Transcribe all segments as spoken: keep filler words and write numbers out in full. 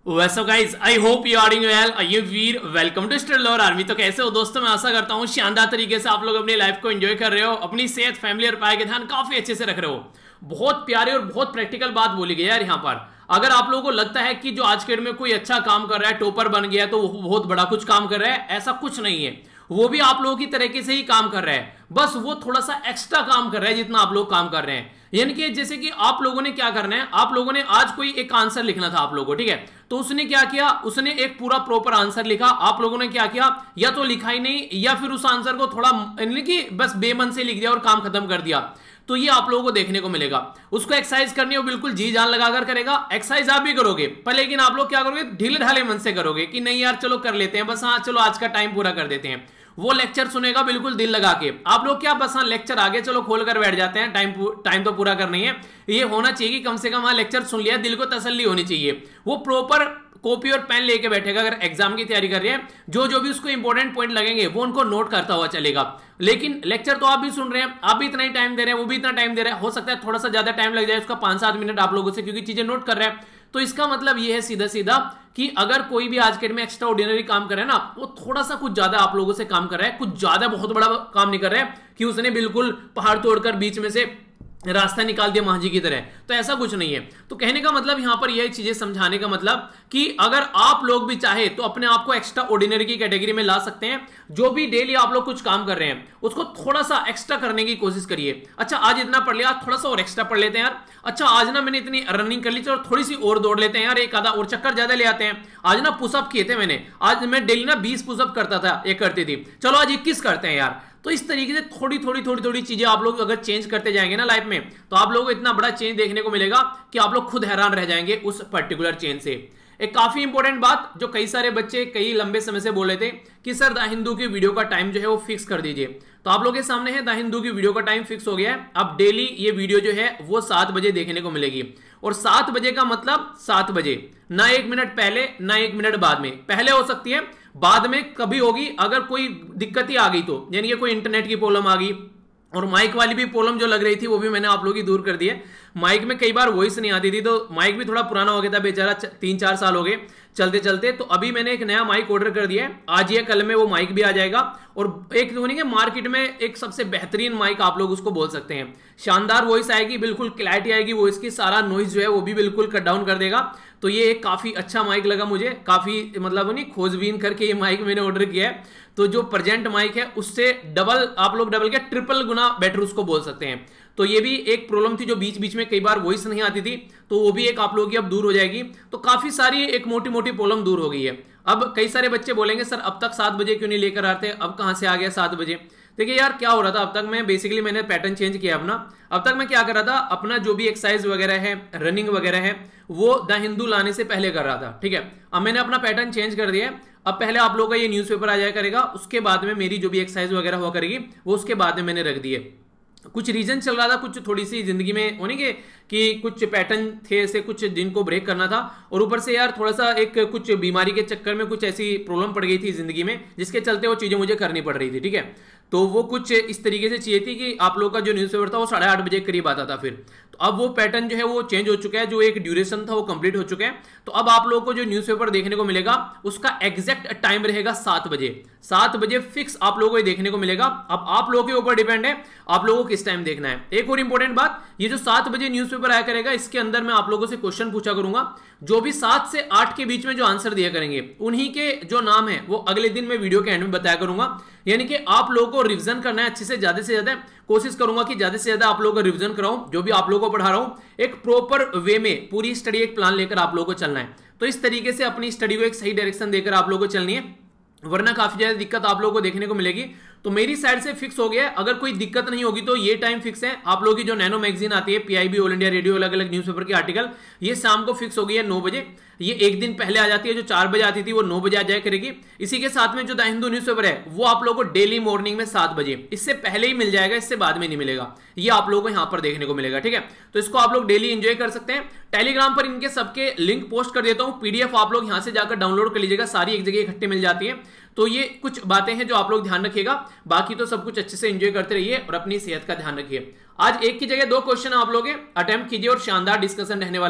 वैसे guys I hope you are doing well. I am Veer, welcome to study lover army. तो कैसे हो दोस्तों, मैं आशा करता हूँ शानदार तरीके से आप लोग अपनी लाइफ को एंजॉय कर रहे हो, अपनी सेहत, फैमिली और पढ़ाई का ध्यान काफी अच्छे से रख रहे हो। बहुत प्यारी और बहुत प्रैक्टिकल बात बोली गई यार यहाँ पर। अगर आप लोगों को लगता है कि जो आज के डेट में कोई अच्छा काम कर रहा है, टॉपर बन गया, तो वो बहुत बड़ा कुछ काम कर रहा है, ऐसा कुछ नहीं है। वो भी आप लोगों की तरीके से ही काम कर रहा है, बस वो थोड़ा सा एक्स्ट्रा काम कर रहा है जितना आप लोग काम कर रहे हैं। यानी कि जैसे कि आप लोगों ने क्या करना है, आप लोगों ने आज कोई एक आंसर लिखना था आप लोगों को, ठीक है। तो उसने क्या किया, उसने एक पूरा प्रॉपर आंसर लिखा। आप लोगों ने क्या किया, या तो लिखा ही नहीं या फिर उस आंसर को थोड़ा यानी कि बस बेमन से लिख दिया और काम खत्म कर दिया। तो ये आप लोगों को देखने को मिलेगा। उसको एक्सरसाइज करनी हो बिल्कुल जी जान लगाकर करेगा। एक्सरसाइज आप भी करोगे पर लेकिन आप लोग क्या करोगे, ढीले ढाले मन से करोगे कि नहीं यार चलो कर लेते हैं, बस हाँ चलो आज का टाइम पूरा कर देते हैं। वो लेक्चर सुनेगा बिल्कुल दिल लगा के। आप लोग क्या बस हाँ लेक्चर आगे चलो खोल कर बैठ जाते हैं, टाइम टाइम तो पूरा करना ही है। ये होना चाहिए कि कम से कम हाँ लेक्चर सुन लिया, दिल को तसल्ली होनी चाहिए। वो प्रॉपर कॉपी और पेन लेके बैठेगा। अगर एग्जाम की तैयारी कर रहे हैं, जो जो भी उसको इंपॉर्टेंट पॉइंट लगेंगे वो उनको नोट करता हुआ चलेगा। लेकिन लेक्चर तो आप भी सुन रहे हैं, आप भी इतना ही टाइम दे रहे हैं, वो भी इतना टाइम दे रहा है। हो सकता है थोड़ा सा ज्यादा टाइम लग जाए उसका, पांच सात मिनट आप लोगों से, क्योंकि चीजें नोट कर रहे हैं। तो इसका मतलब ये है सीधा सीधा कि अगर कोई भी आज के डेट में एक्स्ट्रा ऑर्डिनरी काम कर रहा है ना, वो थोड़ा सा कुछ ज्यादा आप लोगों से काम कर रहा है, कुछ ज्यादा बहुत बड़ा काम नहीं कर रहा है कि उसने बिल्कुल पहाड़ तोड़कर बीच में से रास्ता निकाल दिया महाजी की तरह। तो ऐसा कुछ नहीं है। तो कहने का मतलब यहां पर यह चीजें समझाने का मतलब कि अगर आप लोग भी चाहे तो अपने आप को एक्स्ट्रा ऑर्डिनरी की कैटेगरी में ला सकते हैं। जो भी डेली आप लोग कुछ काम कर रहे हैं उसको थोड़ा सा एक्स्ट्रा करने की कोशिश करिए। अच्छा आज इतना पढ़ लिया, थोड़ा सा और एक्स्ट्रा पढ़ लेते हैं यार। अच्छा आज ना मैंने इतनी रनिंग कर ली, चलो थोड़ी सी और दौड़ लेते हैं यार, एक आधा और चक्कर ज्यादा ले आते हैं। आज ना पुशअप किए थे मैंने, आज मैं डेली ना बीस पुशअप करता था, एक करती थी, चलो आज इक्कीस करते हैं यार। तो इस तरीके से थोड़ी थोड़ी थोड़ी थोड़ी चीजें आप लोग अगर चेंज करते जाएंगे ना लाइफ में, तो आप लोगों को इतना बड़ा चेंज देखने को मिलेगा कि आप लोग खुद हैरान रह जाएंगे उस पर्टिकुलर चेंज से। एक काफी इंपॉर्टेंट बात जो कई सारे बच्चे कई लंबे समय से बोल रहे थे कि सर द हिंदू की वीडियो का टाइम जो है वो फिक्स कर दीजिए। तो आप लोगों के सामने है, द हिंदू की वीडियो का टाइम फिक्स हो गया है। अब डेली ये वीडियो जो है वो सात बजे देखने को मिलेगी। और सात बजे का मतलब सात बजे, ना एक मिनट पहले ना एक मिनट बाद में। पहले हो सकती है, बाद में कभी होगी अगर कोई दिक्कत ही आ गई तो, यानी कि कोई इंटरनेट की प्रॉब्लम आ गई। और माइक वाली भी प्रॉब्लम जो लग रही थी वो भी मैंने आप लोगों की दूर कर दी है। माइक में कई बार वॉइस नहीं आती थी, तो माइक भी थोड़ा पुराना हो गया था बेचारा, तीन चार साल हो गए चलते चलते। तो अभी मैंने एक नया माइक ऑर्डर कर दिया है, आज या कल में वो माइक भी आ जाएगा। और एक बोलेंगे मार्केट में एक सबसे बेहतरीन माइक आप लोग उसको बोल सकते हैं। शानदार वॉइस आएगी, बिल्कुल क्लैरिटी आएगी वॉइस की, सारा नॉइज जो है वो भी बिल्कुल कट डाउन कर देगा। तो ये एक काफी अच्छा माइक लगा मुझे, काफी मतलब नहीं खोजबीन करके ये माइक मैंने ऑर्डर किया है। तो जो प्रेजेंट माइक है उससे डबल, आप लोग डबल क्या ट्रिपल गुना बेटर उसको बोल सकते हैं। तो ये भी एक प्रॉब्लम थी जो बीच बीच में कई बार वॉइस नहीं आती थी, तो वो भी एक आप लोगों की अब दूर हो जाएगी। तो काफी सारी एक मोटी मोटी प्रॉब्लम दूर हो गई है। अब कई सारे बच्चे बोलेंगे सर अब तक सात बजे क्यों नहीं लेकर आते, अब कहां से आ गया सात बजे। देखिए यार क्या हो रहा था, अब तक मैं बेसिकली मैंने पैटर्न चेंज किया अपना। अब तक मैं क्या कर रहा था, अपना जो भी एक्सरसाइज वगैरह है, रनिंग वगैरह है, वो द हिंदू लाने से पहले कर रहा था, ठीक है। अब मैंने अपना पैटर्न चेंज कर दिया है। अब पहले आप लोगों का ये न्यूज़पेपर आ जाया करेगा, उसके बाद में मेरी जो भी एक्सरसाइज वगैरह हुआ करेगी वो उसके बाद में मैंने रख दिए। कुछ रीजन चल रहा था, कुछ थोड़ी सी जिंदगी में होने के कि कुछ पैटर्न थे ऐसे, कुछ दिन को ब्रेक करना था। और ऊपर से यार थोड़ा सा एक कुछ बीमारी के चक्कर में कुछ ऐसी प्रॉब्लम पड़ गई थी जिंदगी में, जिसके चलते वो चीजें मुझे करनी पड़ रही थी, ठीक है। तो वो कुछ इस तरीके से चाहिए थी कि आप लोगों का जो न्यूज़पेपर था वो साढ़े आठ बजे करीब आता था फिर। तो अब वो पैटर्न जो है वो चेंज हो चुका है, जो एक ड्यूरेशन था वो कंप्लीट हो चुका है। तो अब आप लोगों को जो न्यूज़पेपर देखने को मिलेगा उसका एग्जैक्ट टाइम रहेगा सात बजे। सात बजे फिक्स आप लोगों को देखने को मिलेगा। अब आप लोगों के ऊपर डिपेंड है आप लोगों को किस टाइम देखना है। एक और इंपॉर्टेंट बात, ये जो सात बजे न्यूज़पेपर आया करेगा, इसके अंदर मैं आप लोगों से क्वेश्चन पूछा करूंगा। जो भी सात से आठ के बीच में जो आंसर दिया करेंगे उन्हीं के जो नाम है वो अगले दिन मैं वीडियो के एंड में बताया करूंगा। यानी कि आप लोगों को रिवीजन करना है अच्छे से, ज्यादा से ज्यादा कोशिश करूंगा कि ज्यादा से ज्यादा आप लोगों को रिवीजन कराऊं। जो भी आप लोगों को पढ़ा रहा हूं एक प्रॉपर वे में पूरी स्टडी एक प्लान लेकर आप लोगों को चलना है। तो इस तरीके से अपनी स्टडी को एक सही डायरेक्शन देकर आप लोगों को चलनी है, वरना काफी ज्यादा दिक्कत आप लोगों को देखने को मिलेगी। तो मेरी साइड से फिक्स हो गया है, अगर कोई दिक्कत नहीं होगी तो ये टाइम फिक्स है। आप लोगों की जो नैनो मैगजीन आती है, पीआईबी, ऑल इंडिया रेडियो, अलग अलग न्यूज़पेपर के आर्टिकल, ये शाम को फिक्स हो गई है नौ बजे। ये एक दिन पहले आ जाती है, जो चार बजे आती थी वो नौ बजे आ जाया करेगी। इसी के साथ में जो द हिंदू न्यूज़पेपर है वो आप लोगों को डेली मॉर्निंग में सात बजे, इससे पहले ही मिल जाएगा, इससे बाद में नहीं मिलेगा। ये आप लोगों को यहाँ पर देखने को मिलेगा, ठीक है। तो इसको आप लोग डेली एंजॉय कर सकते हैं। टेलीग्राम पर इनके सबके लिंक पोस्ट कर देता हूँ, पीडीएफ आप लोग यहाँ से जाकर डाउनलोड कर लीजिएगा, सारी एक जगह इकट्ठे मिल जाती है। तो ये कुछ बातें हैं जो आप लोग ध्यान रखिएगा, बाकी तो सब कुछ अच्छे से एंजॉय करते रहिए और अपनी सेहत का ध्यान रखिए। आज एक की जगह दो क्वेश्चन आप लोग अटेम्प्ट कीजिए और शानदार डिस्कशन रहने वाला है।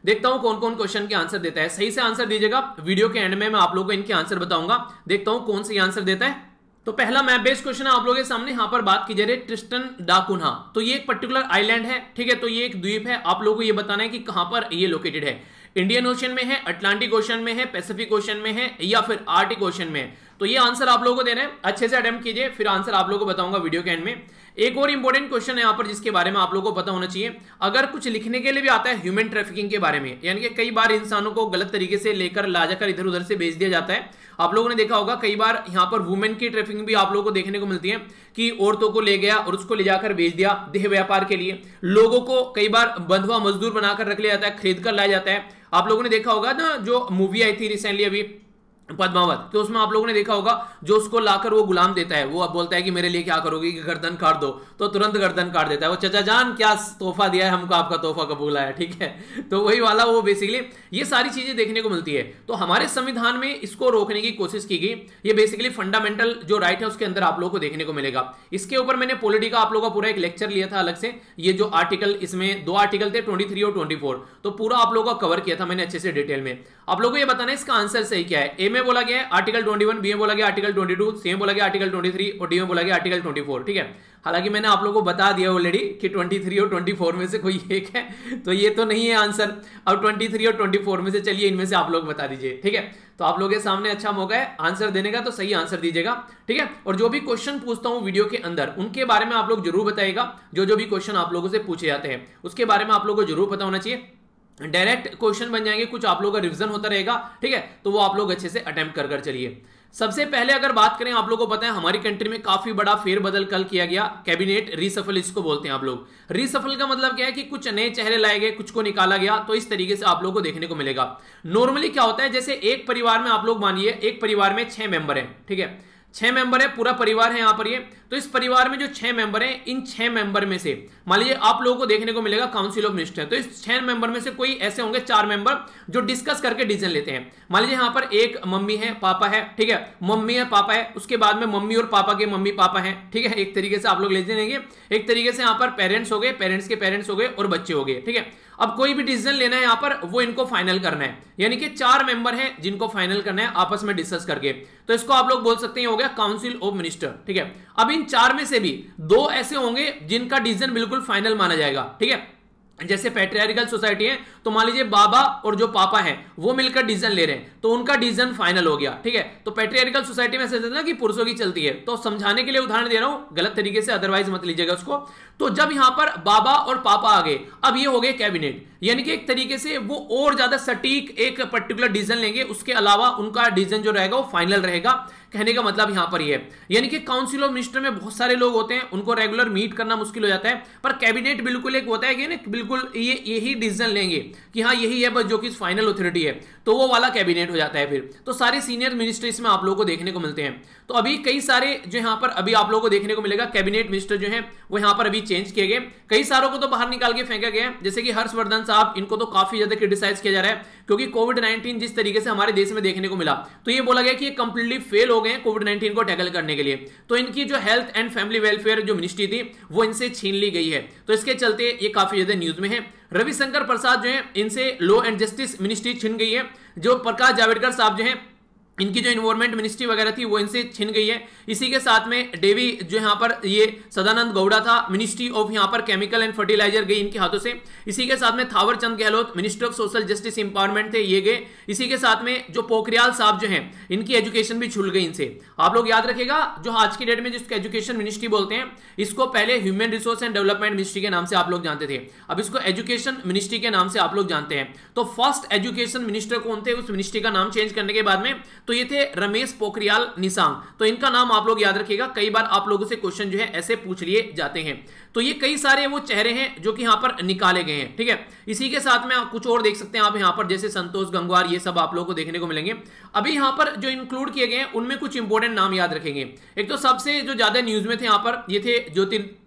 देखता हूं कौन कौन क्वेश्चन के आंसर देता है। सही से आंसर दीजिएगा, वीडियो के एंड में मैं आप लोगों को इनके आंसर बताऊंगा। देखता हूं कौन सही आंसर देता है। तो पहला मैप बेस्ड क्वेश्चन है आप लोगों के सामने। यहां पर बात की जा रही है ट्रिस्टन डा कुन्हा। तो ये एक पर्टिकुलर आइलैंड है, ठीक है। तो ये एक द्वीप है, आप लोगों को ये बताना है कि कहां पर ये लोकेटेड है। इंडियन ओशन में है, अटलांटिक ओशन में है, पैसिफिक ओशन में है, या फिर आर्टिक ओशन में है। तो ये आंसर आप लोगों को देना है, अच्छे से अटेम्प्ट कीजिए, फिर आंसर आप लोगों को बताऊंगा वीडियो के एंड में। एक और इंपॉर्टेंट क्वेश्चन है यहाँ पर जिसके बारे में आप लोगों को पता होना चाहिए। अगर कुछ लिखने के लिए भी आता है ह्यूमन ट्रैफिकिंग के बारे में, यानी कि कई बार इंसानों को गलत तरीके से लेकर ला जाकर इधर उधर से बेच दिया जाता है। आप लोगों ने देखा होगा कई बार यहाँ पर वुमेन की ट्रैफिकिंग भी आप लोगों को देखने को मिलती है कि औरतों को ले गया और उसको ले जाकर बेच दिया देह व्यापार के लिए। लोगों को कई बार बंधुआ मजदूर बनाकर रख लिया जाता है, खरीद कर लाया जाता है। आप लोगों ने देखा होगा ना जो मूवी आई थी रिसेंटली अभी पद्मावत, तो उसमें आप लोगों ने देखा होगा जो उसको लाकर वो गुलाम देता है, वो अब बोलता है कि मेरे लिए क्या करोगे कि गर्दन काट दो, तो तुरंत गर्दन काट देता है। वो चाचा जान क्या तोहफा दिया है हमको, आपका तोहफा कबूल है, ठीक है। तो वही वाला वो बेसिकली ये सारी चीजें देखने को मिलती है। तो हमारे संविधान में इसको रोकने की कोशिश की गई। ये बेसिकली फंडामेंटल जो राइट है उसके अंदर आप लोगों को देखने को मिलेगा। इसके ऊपर मैंने पॉलिटी का आप लोगों का पूरा एक लेक्चर लिया था अलग से। ये जो आर्टिकल, इसमें दो आर्टिकल थे ट्वेंटी थ्री और ट्वेंटी फोर, तो पूरा आप लोगों का कवर किया था मैंने अच्छे से डिटेल में। आप लोगों को ये बताना है इसका आंसर सही क्या है। ए में बोला गया है आर्टिकल ट्वेंटी वन, बी में बोला गया आर्टिकल ट्वेंटी टू, सी में बोला गया आर्टिकल ट्वेंटी थ्री और डी में बोला गया आर्टिकल ट्वेंटी फोर, ठीक है। हालांकि मैंने आप लोगों को बता दिया ऑलरेडी कि ट्वेंटी थ्री और ट्वेंटी फोर में से कोई एक है, तो ये तो नहीं है आंसर। अब ट्वेंटी थ्री और ट्वेंटी फोर में से चलिए इनमें से आप लोग बता दीजिए, ठीक है। तो आप लोगों के सामने अच्छा मौका है आंसर देने का, तो सही आंसर दीजिएगा, ठीक है। और जो भी क्वेश्चन पूछता हूं वीडियो के अंदर उनके बारे में आप लोग जरूर बताइएगा। जो जो भी क्वेश्चन आप लोगों से पूछे जाते हैं उसके बारे में आप लोगों को जरूर पता होना चाहिए। डायरेक्ट क्वेश्चन बन जाएंगे, कुछ आप लोगों का रिवीजन होता रहेगा, ठीक है। तो वो आप लोग अच्छे से अटेम्प्ट कर कर चलिए। सबसे पहले अगर बात करें, आप लोगों को पता है हमारी कंट्री में काफी बड़ा फेरबदल कल किया गया, कैबिनेट रीसफल इसको बोलते हैं आप लोग। रीसफल का मतलब क्या है कि कुछ नए चेहरे लाए गए, कुछ को निकाला गया, तो इस तरीके से आप लोगों को देखने को मिलेगा। नॉर्मली क्या होता है, जैसे एक परिवार में आप लोग मानिए एक परिवार में छह मेंबर हैं, ठीक है, छह मेंबर है, पूरा परिवार है यहां पर ये। तो इस परिवार में जो छह मेंबर हैं, इन छह मेंबर में से मान लीजिए आप लोगों को देखने को मिलेगा काउंसिल ऑफ मिनिस्टर। तो इस छह मेंबर में से कोई ऐसे होंगे चार मेंबर जो डिस्कस करके डिसीजन लेते हैं। मान लीजिए यहां पर एक मम्मी है, पापा है, ठीक है, मम्मी है, पापा है, उसके बाद में मम्मी और पापा के मम्मी पापा है, ठीक है। एक तरीके से आप लोग ले लेंगे, एक तरीके से यहां पर पेरेंट्स हो गए, पेरेंट्स के पेरेंट्स हो गए और बच्चे हो गए, ठीक है। अब कोई भी डिसीजन लेना है यहां पर, वो इनको फाइनल करना है, यानी कि चार मेंबर हैं जिनको फाइनल करना है आपस में डिस्कस करके। तो इसको आप लोग बोल सकते हैं हो गया काउंसिल ऑफ मिनिस्टर, ठीक है। अब इन चार में से भी दो ऐसे होंगे जिनका डिसीजन बिल्कुल फाइनल माना जाएगा, ठीक है। जैसे पैट्रियार्कल सोसाइटी है, तो मान लीजिए बाबा और जो पापा हैं वो मिलकर डिसीजन ले रहे हैं, तो उनका डिसीजन फाइनल हो गया, ठीक है। तो पैट्रियार्कल सोसाइटी में ऐसा ना कि पुरुषों की चलती है, तो समझाने के लिए उदाहरण दे रहा हूं, गलत तरीके से अदरवाइज मत लीजिएगा उसको। तो जब यहां पर बाबा और पापा आ गए, अब ये हो गए कैबिनेट, यानी कि एक तरीके से वो और ज्यादा सटीक एक पर्टिकुलर डिसीजन लेंगे, उसके अलावा उनका डिसीजन जो रहेगा वो फाइनल रहेगा। कहने का मतलब यहां पर ये है, यानी कि काउंसिल ऑफ मिनिस्टर में बहुत सारे लोग होते हैं, उनको रेगुलर मीट करना मुश्किल हो जाता है, पर कैबिनेट बिल्कुल एक होता है कि ना बिल्कुल ये यही डिसीजन लेंगे कि हाँ यही है बस जो कि फाइनल अथॉरिटी है, तो वो वाला कैबिनेट हो जाता है फिर। तो सारे सीनियर मिनिस्टर इसमें आप लोगों को देखने को मिलते हैं। तो अभी कई सारे जो यहाँ पर अभी आप लोगों को देखने को मिलेगा कैबिनेट मिनिस्टर जो है वो यहाँ पर अभी चेंज किए गए, कई सारों को तो बाहर निकाल के फेंका गया, जैसे कि हर्षवर्धन साहब, इनको तो काफी ज्यादा क्रिटिसाइज किया जा रहा है क्योंकि कोविड नाइनटीन जिस तरीके से हमारे देश में देखने को मिला, तो ये बोला गया कि ये कंप्लीटली फेल हो गए कोविड नाइनटीन को टैकल करने के लिए। तो इनकी जो हेल्थ एंड फैमिली वेलफेयर जो मिनिस्ट्री थी वो इनसे छीन ली गई है, तो इसके चलते ये काफी ज्यादा न्यूज में है। रविशंकर प्रसाद जो है इनसे लॉ एंड जस्टिस मिनिस्ट्री छीन गई है। जो प्रकाश जावड़ेकर साहब जो है इनकी जो इन्वायरमेंट मिनिस्ट्री वगैरह थी वो इनसे छिन गई है। इसी के साथ में डेवी जो यहाँ पर ये सदानंद गौड़ा था, मिनिस्ट्री ऑफ यहाँ पर केमिकल एंड फर्टिलाइजर गई इनके हाथों से। इसी के साथ में Thawar Chand Gehlot minister of social justice empowerment थे, ये गए। इसी के साथ में जो पोखरियाल साहब जो हैं इनकी एजुकेशन भी छुल गई इनसे। आप लोग याद रखिएगा जो आज की डेट में जिसको एजुकेशन मिनिस्ट्री बोलते हैं, इसको पहले human resource and development ministry के नाम से आप लोग जानते थे, अब इसको एजुकेशन मिनिस्ट्री के नाम से आप लोग जानते हैं। तो फर्स्ट एजुकेशन मिनिस्टर कौन थे उस मिनिस्ट्री का नाम चेंज करने के बाद में, तो ये थे रमेश पोखरियाल निशंक। तो इनका नाम आप लोग याद रखिएगा, कई बार आप लोगों से क्वेश्चन जो है ऐसे पूछ लिए जाते हैं। तो ये कई सारे वो चेहरे हैं जो कि यहां पर निकाले गए हैं, ठीक है। इसी के साथ में कुछ और देख सकते हैं आप यहां पर, जैसे संतोष गंगवार, ये सब आप लोगों को देखने को मिलेंगे। अभी यहां पर जो इंक्लूड किए गए हैं उनमें कुछ इंपॉर्टेंट नाम याद रखेंगे। एक तो सबसे जो ज्यादा न्यूज में थे यहां पर ये थे ज्योति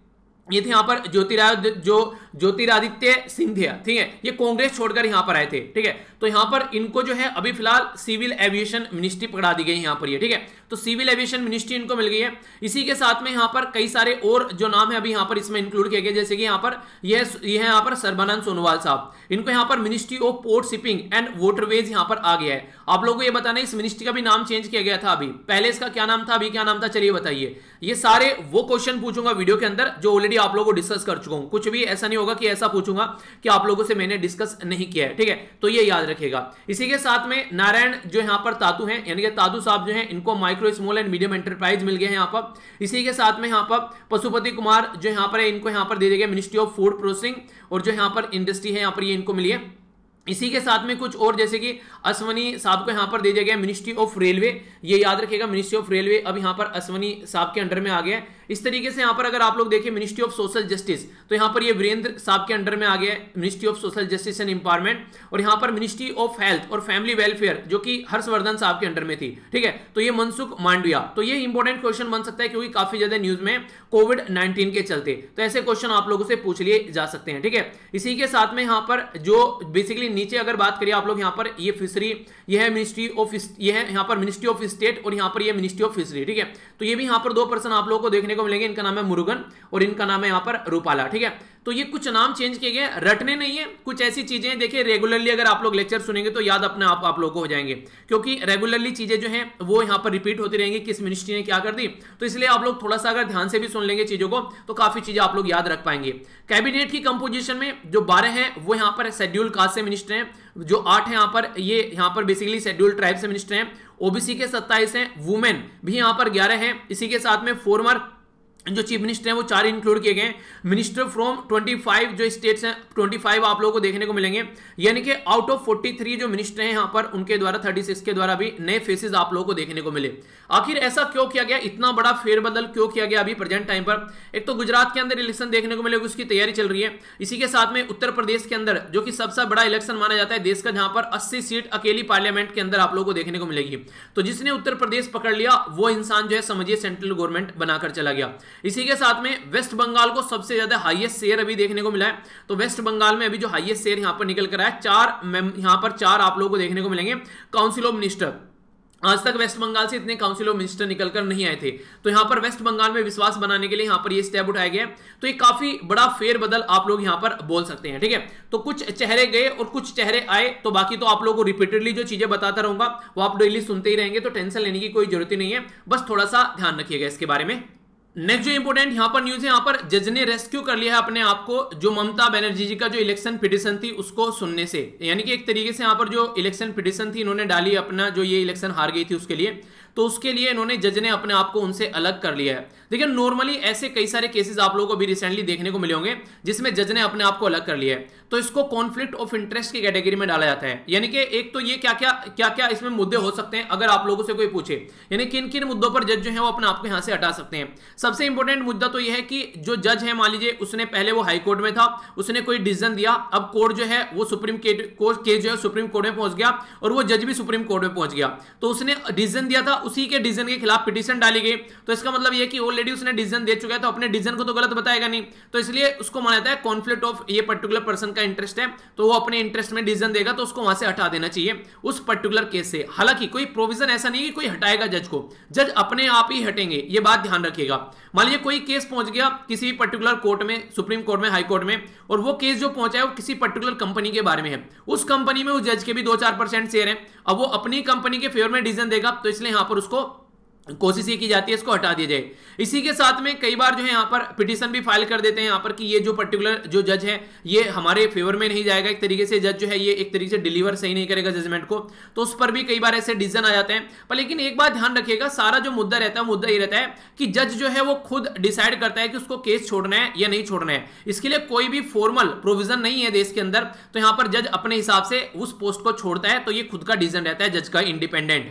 ये थे यहाँ पर ज्योतिरादित्य जो ज्योतिरादित्य सिंधिया, ठीक है, ये कांग्रेस छोड़कर यहाँ पर आए थे, ठीक है। तो यहाँ पर इनको जो है अभी फिलहाल सिविल एविएशन मिनिस्ट्री पकड़ा दी गई यहाँ पर ये, ठीक है। तो सिविल एविएशन मिनिस्ट्री इनको मिल गई है। इसी के साथ में यहाँ पर कई सारे और जो नाम है अभी यहाँ पर इसमें इंक्लूड किए गए, जैसे कि यहाँ पर ये ये है यहाँ पर सर्बानंद सोनोवाल साहब, इनको यहाँ पर ministry of port shipping and waterways यहाँ पर आ गया है। आप लोगों को ये बताना है इस मिनिस्ट्री का भी नाम चेंज किया गया था, अभी पहले इसका क्या नाम था, अभी क्या नाम था, चलिए बताइए। ये सारे वो क्वेश्चन पूछूंगा वीडियो के अंदर जो ऑलरेडी आप लोगों को डिस्कस कर चुका हूं, कुछ भी ऐसा नहीं होगा कि ऐसा पूछूंगा कि आप लोगों से मैंने डिस्कस नहीं किया है, ठीक है। तो ये याद रखेगा। इसी के साथ में नारायण जो यहाँ पर तातू हैं, यानी कि तातू साहब जो हैं, इनको micro small and medium enterprise मिल गए हैं यहाँ पर। इसी के साथ में यहाँ पर पशुपति कुमार जो यहाँ पर है, इनको यहाँ पर दे दिया गया मिनिस्ट्री ऑफ फूड प्रोसेसिंग, और जो यहाँ पर इंडस्ट्री है यहाँ पर ये इनको मिली है। इसी के साथ में कुछ और जैसे कि अश्वनी साहब को यहाँ पर दे दिया गया मिनिस्ट्री ऑफ रेलवे, ये याद रखिएगा मिनिस्ट्री ऑफ रेलवे अब यहाँ पर अश्वनी साहब के अंडर में आ गया है। इस तरीके से यहाँ पर अगर आप लोग देखिए मिनिस्ट्री ऑफ सोशल जस्टिस, तो यहाँ पर ये वीरेंद्र साहब के अंडर में आ गया है ministry of social justice and empowerment, और यहाँ पर मिनिस्ट्री ऑफ हेल्थ और फैमिली वेलफेयर जो कि हर्षवर्धन साहब के अंडर में थी, ठीक है। तो ये मनसुख मांडविया, तो ये इंपॉर्टेंट क्वेश्चन बन सकता है क्योंकि काफी ज्यादा न्यूज में कोविड नाइनटीन के चलते, तो ऐसे क्वेश्चन आप लोगों से पूछ लिए जा सकते हैं, ठीक है। इसी के साथ में यहाँ पर जो बेसिकली नीचे अगर बात करिए आप लोग, यहाँ पर ये फिशरी, ये है मिनिस्ट्री ऑफ, ये है यहाँ पर मिनिस्ट्री ऑफ स्टेट, और यहाँ पर ये मिनिस्ट्री ऑफ फिशरी, ठीक है। तो ये भी यहाँ पर दो पर्सन आप लोगों को देखने को मिलेंगे, इनका नाम है मुरुगन और इनका नाम है यहाँ पर रूपाला, ठीक है। तो ये कुछ नाम चेंज किए गए, रटने नहीं है, कुछ ऐसी चीजें देखिए रेगुलरली अगर आप लोग लेक्चर सुनेंगे तो याद अपने आप आप लोगों को हो जाएंगे, क्योंकि रेगुलरली चीजें जो हैं वो यहाँ पर रिपीट होती रहेंगी, किस मिनिस्ट्री ने क्या कर दी। तो इसलिए आप लोग थोड़ा सा अगर ध्यान से भी सुन लेंगे चीजों को तो काफी चीजें आप लोग याद रख पाएंगे। कैबिनेट की कंपोजिशन में जो बारह हैं वो यहाँ पर शेड्यूल कास्ट से मिनिस्टर हैं, जो आठ है यहाँ पर ये यहाँ पर बेसिकली शेड्यूल ट्राइब से मिनिस्टर हैं, ओबीसी के सत्ताईस हैं, वुमेन भी यहाँ पर ग्यारह हैं। इसी के साथ में फॉर्मर जो चीफ मिनिस्टर हैं वो चार इंक्लूड किए गए। मिनिस्टर फ्रॉम पच्चीस जो स्टेट्स हैं पच्चीस आप लोगों को देखने को मिलेंगे, यानी कि आउट ऑफ तैंतालीस जो मिनिस्टर हैं यहाँ पर उनके द्वारा छत्तीस के द्वारा भी नए फेसेस आप लोगों को देखने को मिले। आखिर ऐसा क्यों किया गया, इतना बड़ा फेरबदल क्यों किया गया अभी प्रेजेंट टाइम पर? एक तो गुजरात के अंदर इलेक्शन देखने को मिलेगा, उसकी तैयारी चल रही है। इसी के साथ में उत्तर प्रदेश के अंदर जो कि सबसे बड़ा इलेक्शन माना जाता है देश का, जहां पर अस्सी सीट अकेली पार्लियामेंट के अंदर आप लोगों को देखने को मिलेगी। तो जिसने उत्तर प्रदेश पकड़ लिया वो इंसान जो है समझिए सेंट्रल गवर्नमेंट बनाकर चला गया। इसी के साथ में वेस्ट बंगाल को सबसे ज्यादा हाईएस्ट शेयर अभी देखने को मिला है। तो वेस्ट बंगाल में अभी जो हाईएस्ट शेयर यहां पर निकल कर आया, चार यहां पर चार आप लोगों को देखने को मिलेंगे काउंसिल ऑफ मिनिस्टर। आज तक वेस्ट बंगाल से इतने काउंसिल ऑफ मिनिस्टर निकलकर नहीं आए थे, तो यहां पर वेस्ट बंगाल में विश्वास बनाने के लिए यहां पर ये स्टेप उठाया गया। तो ये काफी बड़ा फेरबदल आप लोग यहां पर बोल सकते हैं, ठीक है। तो कुछ चेहरे गए और कुछ चेहरे आए, तो बाकी तो आप लोगों को रिपीटेडली जो चीजें बताता रहूंगा वो आप डेली सुनते ही रहेंगे, तो टेंशन लेने की कोई जरूरत नहीं है, बस थोड़ा सा ध्यान रखिएगा इसके बारे में। नेक्स्ट जो इंपोर्टेंट यहां पर न्यूज है, यहां पर जज ने रेस्क्यू कर लिया है अपने आप को जो ममता बनर्जी जी का जो इलेक्शन पिटीशन थी उसको सुनने से, यानी कि एक तरीके से यहां पर जो इलेक्शन पिटीशन थी इन्होंने डाली अपना, जो ये इलेक्शन हार गई थी उसके लिए, तो उसके लिए इन्होंने जज ने अपने आप को उनसे अलग कर लिया है। देखिए नॉर्मली ऐसे कई सारे केसेस आप लोगों को भी रिसेंटली देखने को मिले होंगे जिसमें जज ने अपने आप को अलग कर लिया है, तो इसको कॉन्फ्लिक्ट ऑफ इंटरेस्ट की कैटेगरी में डाला जाता है। यानी कि एक तो ये क्या क्या क्या क्या इसमें मुद्दे हो सकते हैं अगर आप लोगों से कोई पूछे, यानी किन किन मुद्दों पर जज जो है वो अपने आप को यहां से हटा सकते हैं। सबसे इंपॉर्टेंट मुद्दा तो यह है कि जो जज है मान लीजिए उसने पहले वो हाई कोर्ट में था, उसने कोई डिसीजन दिया, अब कोर्ट जो है वो सुप्रीम कोर्ट केस जो है सुप्रीम कोर्ट में पहुंच गया और वो जज भी सुप्रीम कोर्ट में पहुंच गया, तो उसने डिसीजन दिया था, उसी के डिसीजन के खिलाफ पिटीशन डाली गई। तो इसका मतलब यह कि ऑलरेडी उसने डिसीजन दे चुका है, तो अपने डिसीजन को तो गलत बताएगा नहीं, तो इसलिए उसको माना जाता है कॉन्फ्लिक्ट ऑफ ये पर्टिकुलर पर्सन का इंटरेस्ट है, तो वो अपने इंटरेस्ट में डिसीजन देगा, तो उसको वहां से हटा देना चाहिए उस पर्टिकुलर केस से। हालांकि कोई प्रोविजन ऐसा नहीं कि कोई हटाएगा जज को, जज अपने आप ही हटेंगे, ये बात ध्यान रखिएगा। मान लीजिए कोई केस पहुंच गया किसी पर्टिकुलर कोर्ट में, सुप्रीम कोर्ट में, हाई कोर्ट में, और वो केस जो पहुंचा है वो किसी पर्टिकुलर कंपनी के बारे में है, उस कंपनी में उस जज के भी दो चार परसेंट शेयर है, अब वो अपनी कंपनी के फेवर में डिसीजन देगा, तो इसलिए यहां पर उसको कोशिश ये की जाती है इसको हटा दिया जाए। इसी के साथ में कई बार जो है यहाँ पर पिटीशन भी फाइल कर देते हैं यहाँ पर कि ये जो पर्टिकुलर जो जज है ये हमारे फेवर में नहीं जाएगा, एक तरीके से जज जो है ये एक तरीके से डिलीवर सही नहीं करेगा जजमेंट को, तो उस पर भी कई बार ऐसे डिसीजन आ जाते हैं। पर लेकिन एक बात ध्यान रखिएगा, सारा जो मुद्दा रहता है मुद्दा ये रहता है कि जज जो है वो खुद डिसाइड करता है कि उसको केस छोड़ना है या नहीं छोड़ना है, इसके लिए कोई भी फॉर्मल प्रोविजन नहीं है देश के अंदर, तो यहाँ पर जज अपने हिसाब से उस पोस्ट को छोड़ता है, तो ये खुद का डिसीजन रहता है जज का इंडिपेंडेंट।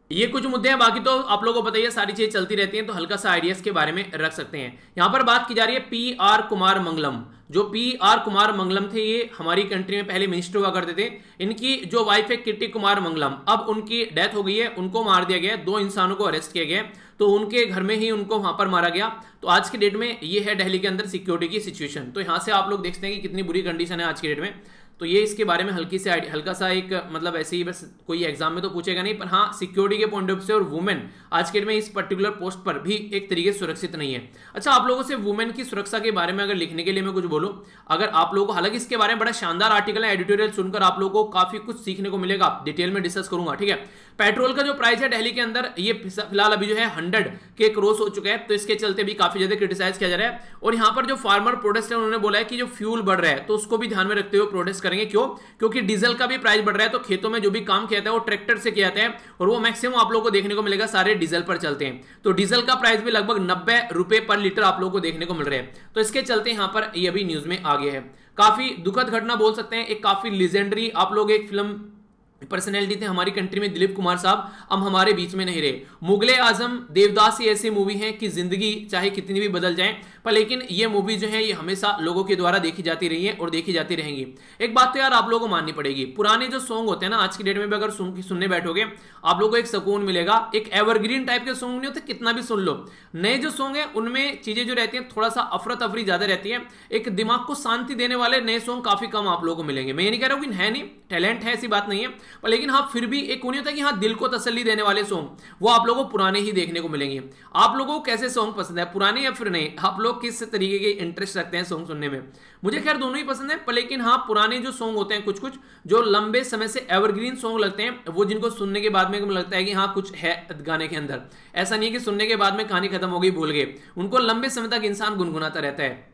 ये कुछ मुद्दे हैं, बाकी तो आप लोगों को पता ही है, सारी चीजें चलती रहती हैं, तो हल्का सा आइडियाज के बारे में रख सकते हैं। यहां पर बात की जा रही है पी आर कुमार मंगलम। जो पी आर कुमार मंगलम थे, ये हमारी कंट्री में पहले मिनिस्टर हुआ करते थे। इनकी जो वाइफ है किट्टी कुमार मंगलम, अब उनकी डेथ हो गई है, उनको मार दिया गया है, दो इंसानों को अरेस्ट किया गया है, तो उनके घर में ही उनको वहां पर मारा गया। तो आज की डेट में ये है दिल्ली के अंदर सिक्योरिटी की सिचुएशन। तो यहां से आप लोग देखते हैं कि कितनी बुरी कंडीशन है आज की डेट में। तो ये इसके बारे में हल्की से हल्का सा एक मतलब ऐसे ही, बस कोई एग्जाम में तो पूछेगा नहीं, पर हाँ सिक्योरिटी के पॉइंट ऑफ से और वुमेन आज के डेट में इस पर्टिकुलर पोस्ट पर भी एक तरीके से सुरक्षित नहीं है। अच्छा, आप लोगों से वुमेन की सुरक्षा के बारे में अगर लिखने के लिए मैं कुछ बोलूं, अगर आप लोगों को, हालांकि इसके बारे में बड़ा शानदार आर्टिकल है, एडिटोरियल सुनकर आप लोगों को काफी कुछ सीखने को मिलेगा, डिटेल में डिस्कस करूंगा, ठीक है। पेट्रोल का जो प्राइस है दिल्ली के अंदर, ये फिलहाल अभी जो है हंड्रेड के क्रॉस हो चुका है, तो इसके चलते भी काफी ज्यादा क्रिटिसाइज किया जा रहा है। और यहाँ पर जो फार्मर प्रोटेस्ट है, उन्होंने बोला है कि जो फ्यूल बढ़ रहा है तो उसको भी ध्यान में रखते हुए प्रोटेस्ट करेंगे। क्यों? क्योंकि डीजल का भी प्राइस बढ़ रहा है, तो खेतों में जो भी काम किया जाता है वो ट्रैक्टर से किया जाता है, और वो मैक्सिमम आप लोगों को देखने को मिलेगा सारे डीजल पर चलते हैं। तो डीजल का प्राइस भी लगभग नब्बे रुपए पर लीटर आप लोगों को देखने को मिल रहे हैं। तो इसके चलते यहाँ पर ये अभी न्यूज में आ गया है। काफी दुखद घटना बोल सकते हैं, एक काफी लेजेंडरी आप लोग एक फिल्म पर्सनैलिटी थे हमारी कंट्री में, दिलीप कुमार साहब अब हमारे बीच में नहीं रहे। मुगले आजम, देवदास ही ऐसी मूवी है कि जिंदगी चाहे कितनी भी बदल जाए, पर लेकिन ये मूवी जो है ये हमेशा लोगों के द्वारा देखी जाती रही है और देखी जाती रहेंगी। एक बात तो यार आप लोगों को माननी पड़ेगी, पुराने जो सॉन्ग होते हैं ना, आज की डेट में भी अगर सुन, सुनने बैठोगे आप लोगों को एक सुकून मिलेगा। एक एवरग्रीन टाइप के सॉन्ग नहीं होते, कितना भी सुन लो। नए जो सॉन्ग है उनमें चीजें जो रहती हैं थोड़ा सा अफरा तफरी ज्यादा रहती है, एक दिमाग को शांति देने वाले नए सॉन्ग काफी कम आप लोगों को मिलेंगे। मैं ये नहीं कह रहा हूँ कि है नहीं, टैलेंट है, ऐसी बात नहीं है, पर लेकिन हाँ फिर भी एक नहीं होता कि हाँ दिल को तसल्ली देने वाले सॉन्ग वो आप लोगों को पुराने ही देखने को मिलेंगे। आप लोगों को कैसे सॉन्ग पसंद है, पुराने या फिर नहीं? आप लोग किस तरीके के इंटरेस्ट रखते हैं सॉन्ग सुनने में? मुझे खैर दोनों ही पसंद है, पर लेकिन हाँ पुराने जो सॉन्ग होते हैं कुछ कुछ जो लंबे समय से एवरग्रीन सॉन्ग लगते हैं, वो जिनको सुनने के बाद में लगता है कि हाँ कुछ है गाने के अंदर। ऐसा नहीं कि सुनने के बाद में कहानी खत्म हो गई भूल गए, उनको लंबे समय तक इंसान गुनगुनाता रहता है।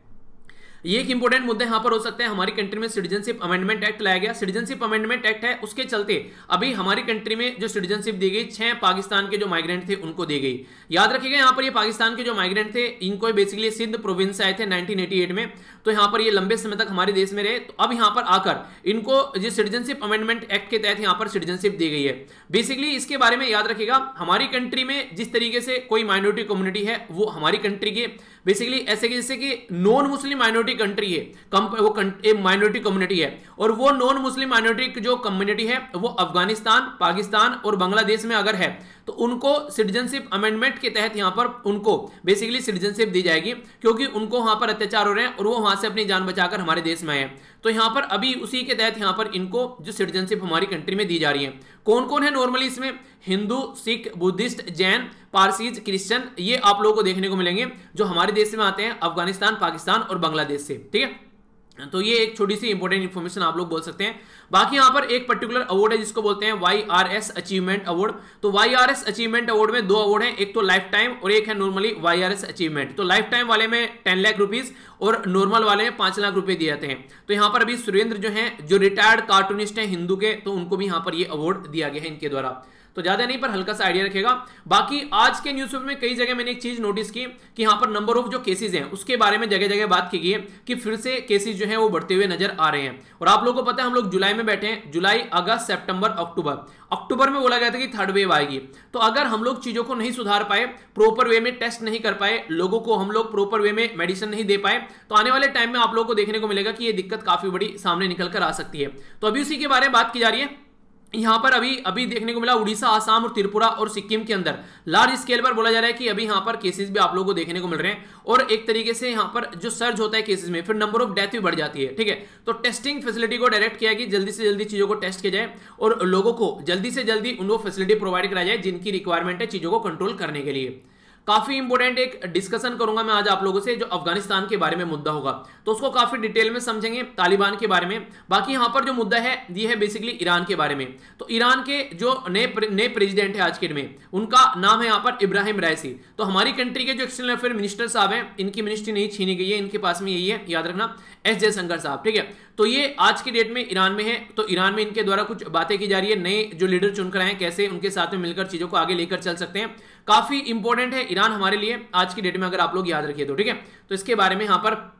ये एक इंपॉर्टेंट मुद्दे यहां पर हो सकते हैं। हमारी कंट्री में सिटीजनशिप अमेंडमेंट एक्ट लाया गया। सिटीजनशिप अमेंडमेंट एक्ट है, उसके चलते अभी हमारी कंट्री में जो सिटीजनशिप दी गई, छह पाकिस्तान के जो माइग्रेंट थे उनको दी गई। याद रखिएगा यहाँ पर ये पाकिस्तान के जो माइग्रेंट थे इनको बेसिकली सिंध प्रोविंस से आए थे नाइनटीन एटी एट में, तो यहाँ पर ये लंबे समय तक हमारे देश में रहे। तो अब यहाँ पर आकर इनको जो सिटीजनशिप अमेंडमेंट एक्ट के तहत यहाँ पर सिटीजनशिप दी गई है। बेसिकली इसके बारे में याद रखिएगा, हमारी कंट्री में जिस तरीके से कोई माइनॉरिटी कम्युनिटी है वो हमारी कंट्री के बेसिकली ऐसे कि जैसे कि नॉन मुस्लिम माइनॉरिटी कंट्री है, वो माइनॉरिटी कम्युनिटी है, और वो नॉन मुस्लिम माइनॉरिटी जो कम्युनिटी है वो अफगानिस्तान, पाकिस्तान और बांग्लादेश में अगर है तो उनको सिटीजनशिप अमेंडमेंट के तहत यहां पर उनको बेसिकली सिटीजनशिप दी जाएगी, क्योंकि उनको वहां पर अत्याचार हो रहे हैं और वो वहां से अपनी जान बचाकर हमारे देश में आए। तो यहां पर अभी उसी के तहत यहां पर इनको जो सिटीजनशिप हमारी कंट्री में दी जा रही है। कौन कौन है नॉर्मली इसमें? हिंदू, सिख, बुद्धिस्ट, जैन, पारसीज, क्रिश्चियन, ये आप लोगों को देखने को मिलेंगे जो हमारे देश में आते हैं अफगानिस्तान, पाकिस्तान और बांग्लादेश से। ठीक है, तो ये एक छोटी सी इंपॉर्टेंट इंफॉर्मेशन आप लोग बोल सकते हैं। बाकी यहाँ पर एक पर्टिकुलर अवार्ड है जिसको बोलते हैं Y R S achievement award. तो Y R S achievement award में दो अवार्ड हैं, एक तो लाइफ टाइम और एक है normally Y R S achievement. तो लाइफ टाइम वाले में टेन लाख रुपीज और नॉर्मल वाले में पांच लाख रुपए दिए जाते हैं। तो यहाँ पर अभी सुरेंद्र जो है जो रिटायर्ड कार्टूनिस्ट है हिंदू के, तो उनको भी यहाँ पर ये अवार्ड दिया गया है इनके द्वारा। तो ज्यादा नहीं पर हल्का सा आइडिया रखेगा। बाकी आज के न्यूज़पेपर में कई जगह मैंने एक चीज नोटिस की कि यहाँ पर नंबर ऑफ जो केसेस हैं उसके बारे में जगह जगह बात की गई है कि फिर से केसेस जो है वो बढ़ते हुए नजर आ रहे हैं। और आप लोगों को पता है हम लोग जुलाई में बैठे हैं, जुलाई, अगस्त, सितंबर, अक्टूबर। अक्टूबर में बोला गया था कि थर्ड वेव आएगी। तो अगर हम लोग चीजों को नहीं सुधार पाए, प्रॉपर वे में टेस्ट नहीं कर पाए, लोगों को हम लोग प्रॉपर वे में मेडिसिन नहीं दे पाए, तो आने वाले टाइम में आप लोगों को देखने को मिलेगा कि ये दिक्कत काफी बड़ी सामने निकल कर आ सकती है। तो अभी उसी के बारे में बात की जा रही है। यहां पर अभी अभी देखने को मिला उड़ीसा, आसाम और त्रिपुरा और सिक्किम के अंदर लार्ज स्केल पर बोला जा रहा है कि अभी यहां पर केसेस भी आप लोगों को देखने को मिल रहे हैं, और एक तरीके से यहां पर जो सर्ज होता है केसेस में, फिर नंबर ऑफ डेथ भी बढ़ जाती है। ठीक है, तो टेस्टिंग फैसिलिटी को डायरेक्ट किया कि जल्दी से जल्दी चीजों को टेस्ट किया जाए और लोगों को जल्दी से जल्दी उनको फैसिलिटी प्रोवाइड कराई जाए जिनकी रिक्वायरमेंट है चीजों को कंट्रोल करने के लिए। काफी इंपॉर्टेंट एक डिस्कशन करूंगा मैं आज आप लोगों से, जो अफगानिस्तान के बारे में मुद्दा होगा, तो उसको काफी डिटेल में समझेंगे, तालिबान के बारे में। बाकी यहां पर जो मुद्दा है ये है बेसिकली ईरान के बारे में। तो ईरान के जो नए नए प्रेसिडेंट है आज के दिन में, उनका नाम है यहां पर इब्राहिम राइसी। तो हमारी कंट्री के जो एक्सटर्नल अफेयर मिनिस्टर साहब हैं, इनकी मिनिस्ट्री नहीं छीनी गई है, इनके पास में यही है, याद रखना, एस जयशंकर साहब। ठीक है, तो ये आज की डेट में ईरान में है। तो ईरान में इनके द्वारा कुछ बातें की जा रही है, नए जो लीडर चुनकर आए कैसे उनके साथ में मिलकर चीजों को आगे लेकर चल सकते हैं। काफी इंपॉर्टेंट है ईरान हमारे लिए आज की डेट में, अगर आप लोग याद रखिए तो। ठीक है, तो इसके बारे में यहां पर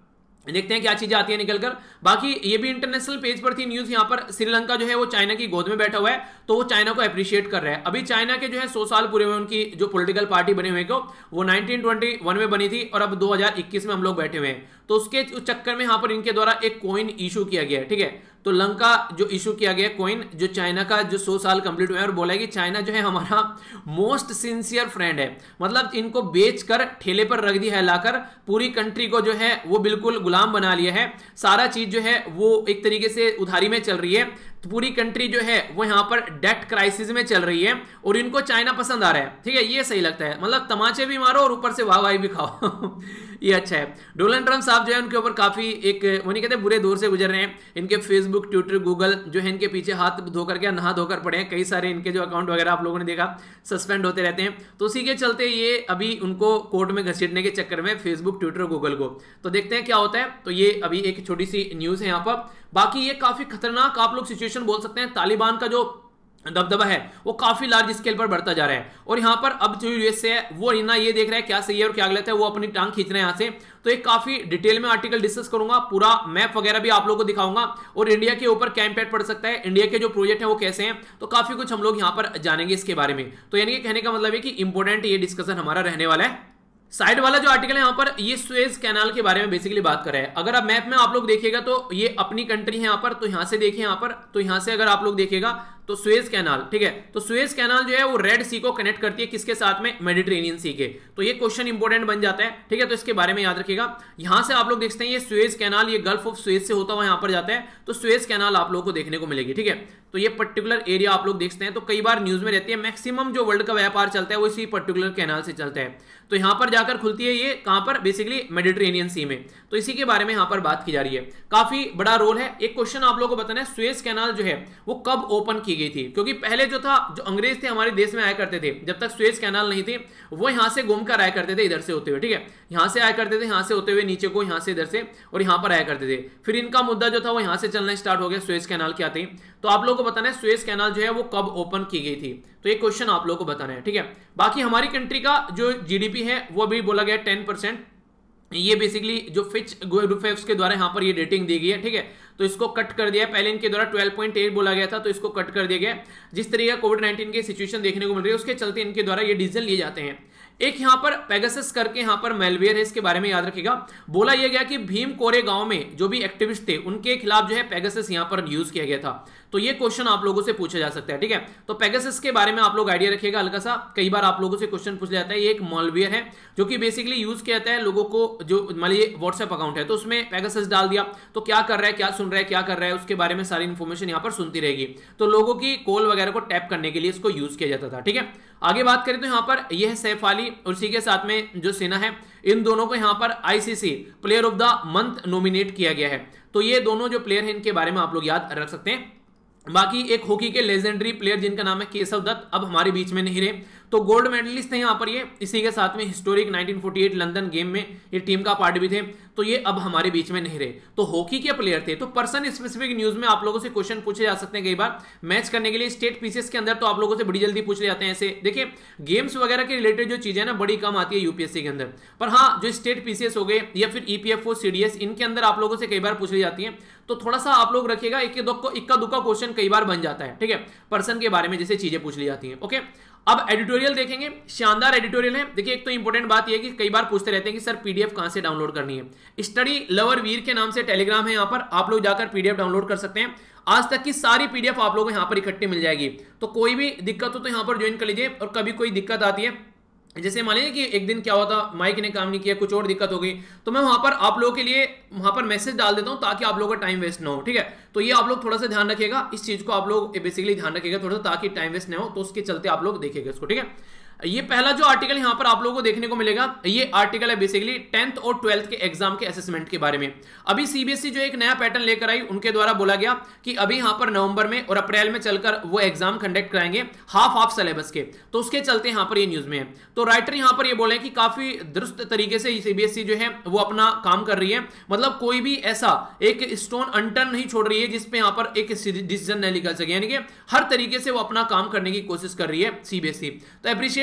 देखते हैं क्या चीजें आती है निकलकर। बाकी ये भी इंटरनेशनल पेज पर थी न्यूज, यहाँ पर श्रीलंका जो है वो चाइना की गोद में बैठा हुआ है, तो वो चाइना को अप्रिशिएट कर रहा है। अभी चाइना के जो है सौ साल पूरे हुए उनकी जो पॉलिटिकल पार्टी बने हुए को, वो नाइनटीन ट्वेंटी वन में बनी थी और अब दो हज़ार इक्कीस में हम लोग बैठे हुए हैं। तो उसके उस चक्कर में यहाँ पर इनके द्वारा एक कॉइन इशू किया गया है, ठीक है। तो लंका जो इशू किया गया कॉइन, जो चाइना का जो सौ साल कंप्लीट हुआ है, और बोला है कि चाइना जो है हमारा मोस्ट सिंसियर फ्रेंड है। मतलब इनको बेचकर ठेले पर रख दिया है लाकर, पूरी कंट्री को जो है वो बिल्कुल गुलाम बना लिया है। सारा चीज जो है वो एक तरीके से उधारी में चल रही है, तो पूरी कंट्री जो है वो यहाँ पर डेट क्राइसिस में चल रही है और इनको चाइना पसंद आ रहा है, ठीक है। ये सही लगता है, मतलब तमाचे भी मारो और ऊपर से वाह वाह भी खाओ ये अच्छा है। डोनाल्ड ट्रम्प साहब जो है उनके ऊपर काफी एक वो नहीं कहते बुरे दौर से गुजर रहे हैं। इनके फेसबुक, ट्विटर, गूगल जो है इनके पीछे हाथ धोकर के नहा धोकर पड़े हैं। कई सारे इनके जो अकाउंट वगैरह आप लोगों ने देखा सस्पेंड होते रहते हैं, तो उसी के चलते ये अभी उनको कोर्ट में घसीटने के चक्कर में फेसबुक, ट्विटर, गूगल को। तो देखते हैं क्या होता है। तो ये अभी एक छोटी सी न्यूज है यहाँ पर। बाकी ये काफी खतरनाक आप लोग सिचुएशन बोल सकते हैं। तालिबान का जो दबदबा है वो काफी लार्ज स्केल पर बढ़ता जा रहा है, और यहाँ पर अब जो यूएसए है वो ना ये देख रहा है क्या सही है और क्या गलत है, वो अपनी टांग खींच रहे हैं यहाँ से। तो एक काफी डिटेल में आर्टिकल डिस्कस करूंगा, पूरा मैप वगैरह भी आप लोगों को दिखाऊंगा, और इंडिया के ऊपर क्या इंपैक्ट पड़ सकता है, इंडिया के जो प्रोजेक्ट है वो कैसे हैं, तो काफी कुछ हम लोग यहाँ पर जानेंगे इसके बारे में। तो यानी कि कहने का मतलब है कि इंपॉर्टेंट ये डिस्कशन हमारा रहने वाला है। साइड वाला जो आर्टिकल है यहाँ पर ये सुएज कैनाल के बारे में बेसिकली बात कर रहा है। अगर आप मैप में आप लोग देखिएगा तो ये अपनी कंट्री है यहाँ पर, तो यहाँ से देखिए यहाँ पर, तो यहाँ से अगर आप लोग देखिएगा तो सुएज कैनाल, ठीक है। तो सुएज कैनाल जो है वो रेड सी को कनेक्ट करती है किसके साथ में, मेडिटेरेनियन सी के। तो ये क्वेश्चन इंपॉर्टेंट बन जाता है, ठीक है। तो इसके बारे में याद रखिएगा। यहां से आप लोग देखते हैं ये सुएज कैनाल, ये गल्फ ऑफ सुएज से होता हुआ यहाँ पर जाता है, तो सुएज कैनाल आप लोगों को देखने को मिलेगी, ठीक है। तो ये पर्टिकुलर एरिया आप लोग देखते हैं, तो कई बार न्यूज में रहती है। मैक्सिमम जो वर्ल्ड का व्यापार चलता है वो इसी पर्टिकुलर कैनाल से चलता है। तो यहाँ पर जाकर खुलती है ये कहां पर, बेसिकली मेडिटेरेनियन सी में। तो इसी के बारे में यहाँ पर बात की जा रही है। काफी बड़ा रोल है। एक क्वेश्चन आप लोगों को बताना है, सुएज कैनाल जो है वो कब ओपन की गई थी, क्योंकि पहले जो था, जो अंग्रेज थे हमारे देश में आया करते थे, जब तक सुएज कैनाल नहीं थी वो यहां से घूमकर आया करते थे इधर से होते हुए, ठीक है। यहां से आया करते थे, यहां से होते हुए नीचे को, यहां से इधर से, और यहां पर आया करते थे। फिर इनका मुद्दा जो था वो यहां से चलना स्टार्ट हो गया सुएज कैनाल के आते ही। तो आप लोगों को बताना है सुएज कैनाल जो है वो कब ओपन की गई थी, तो ये क्वेश्चन आप लोगों को बताना है, ठीक है। बाकी हमारी कंट्री का जो जीडीपी है वो भी बोला गया टेन परसेंट। ये बेसिकली जो फिच ग्रुप है उसके द्वारा यहाँ पर ये रेटिंग दी गई है, ठीक है। तो इसको कट कर दिया, पहले इनके द्वारा ट्वेल्व पॉइंट एट बोला गया था, तो इसको कट कर दिया गया। जिस तरीके कोविड नाइनटीन की सिचुएशन देखने को मिल रही है उसके चलते इनके द्वारा ये डिसीजन लिए जाते हैं। एक यहाँ पर पेगासस करके यहाँ पर मेलवेयर है, इसके बारे में याद रखिएगा। बोला यह गया कि भीम कोरे गांव में जो भी एक्टिविस्ट थे उनके खिलाफ जो है पेगासस यहाँ पर यूज किया गया था। तो ये क्वेश्चन आप लोगों से पूछा जा सकता है, ठीक है। तो पेगासस के बारे में आप लोग आइडिया रखिएगा हल्का सा, कई बार आप लोगों से क्वेश्चन पूछ जाता है। ये एक मॉलवेयर है जो कि बेसिकली यूज किया जाता है लोगों को, जो मान लीजिए व्हाट्सएप अकाउंट है तो उसमें पेगासस डाल दिया, तो क्या कर रहा है, क्या सुन रहा है, क्या कर रहा है, उसके बारे में सारी इंफॉर्मेशन यहाँ पर सुनती रहेगी। तो लोगों की कॉल वगैरह को टैप करने के लिए इसको यूज किया जाता था, ठीक है। आगे बात करें तो यहाँ पर यह है सैफ अली और इसी के साथ में जो सिन्हा है, इन दोनों को यहाँ पर ICC player of the month nominate किया गया है। तो ये दोनों जो प्लेयर हैं इनके बारे में आप लोग याद रख सकते हैं। बाकी एक हॉकी के लेजेंडरी प्लेयर जिनका नाम है केशव दत्त, अब हमारे बीच में नहीं रहे, तो गोल्ड मेडलिस्ट थे यहाँ पर ये। इसी के साथ में historic nineteen forty eight London game में ये टीम का पार्ट भी थे, तो ये अब हमारे बीच में नहीं रहे। तो हॉकी के प्लेयर थे। तो पर्सन स्पेसिफिक न्यूज में आप लोगों से क्वेश्चन पूछे जा सकते हैं कई बार मैच करने के लिए। स्टेट पीसीएस के अंदर तो आप लोगों से बड़ी जल्दी पूछ ले जाते हैं ऐसे। देखिए गेम्स वगैरह के रिलेटेड जो चीजें ना बड़ी कम आती है यूपीएससी के अंदर, पर हाँ जो स्टेट पीसीएस हो गए या फिर ईपीएफओ, सीडीएस, इनके अंदर आप लोगों से कई बार पूछ ली जाती है। तो थोड़ा सा आप लोग रखिएगा, इक्का दुक्का क्वेश्चन कई बार बन जाता है, ठीक है, पर्सन के बारे में जैसे चीजें पूछ ली जाती हैं। ओके, अब एडिटोरियल देखेंगे, शानदार एडिटोरियल है। देखिए एक तो इंपॉर्टेंट बात यह है कि कई बार पूछते रहते हैं कि सर पीडीएफ कहां से डाउनलोड करनी है। स्टडी लवर वीर के नाम से टेलीग्राम है, यहां पर आप लोग जाकर पीडीएफ डाउनलोड कर सकते हैं। आज तक की सारी पीडीएफ आप लोगों को यहां पर इकट्ठी मिल जाएगी। तो कोई भी दिक्कत हो तो यहां पर ज्वाइन कर लीजिए। और कभी कोई दिक्कत आती है, जैसे मान लीजिए कि एक दिन क्या हुआ था, माइक ने काम नहीं किया, कुछ और दिक्कत हो गई, तो मैं वहां पर आप लोगों के लिए वहां पर मैसेज डाल देता हूं ताकि आप लोगों का टाइम वेस्ट ना हो, ठीक है। तो ये आप लोग थोड़ा सा ध्यान रखिएगा, इस चीज को आप लोग बेसिकली ध्यान रखिएगा थोड़ा सा, ताकि टाइम वेस्ट ना हो। तो उसके चलते आप लोग देखिएगा इसको, ठीक है। ये पहला जो आर्टिकल यहां पर आप लोगों को देखने को मिलेगा, ये आर्टिकल है बेसिकली टेंथ और ट्वेल्थ के एग्जाम के असेसमेंट के बारे में। अभी सीबीएसई जो एक नया पैटर्न लेकर आई, उनके द्वारा बोला गया कि अभी यहां पर नवंबर में और अप्रैल में चलकर वो एग्जाम कंडक्ट कराएंगे हाफ हाफ सिलेबस के। तो उसके चलते यहां पर ये न्यूज में है। तो राइटर यहां पर ये बोले कि काफी दुरुस्त तरीके से सीबीएसई जो है वो अपना काम कर रही है, मतलब कोई भी ऐसा एक स्टोन अनटर्न नहीं छोड़ रही है जिसपे यहां पर एक डिसीजन नहीं निकल सके, यानी कि हर तरीके से वो अपना काम करने की कोशिश कर रही है सीबीएसई। तो अप्रिशिएट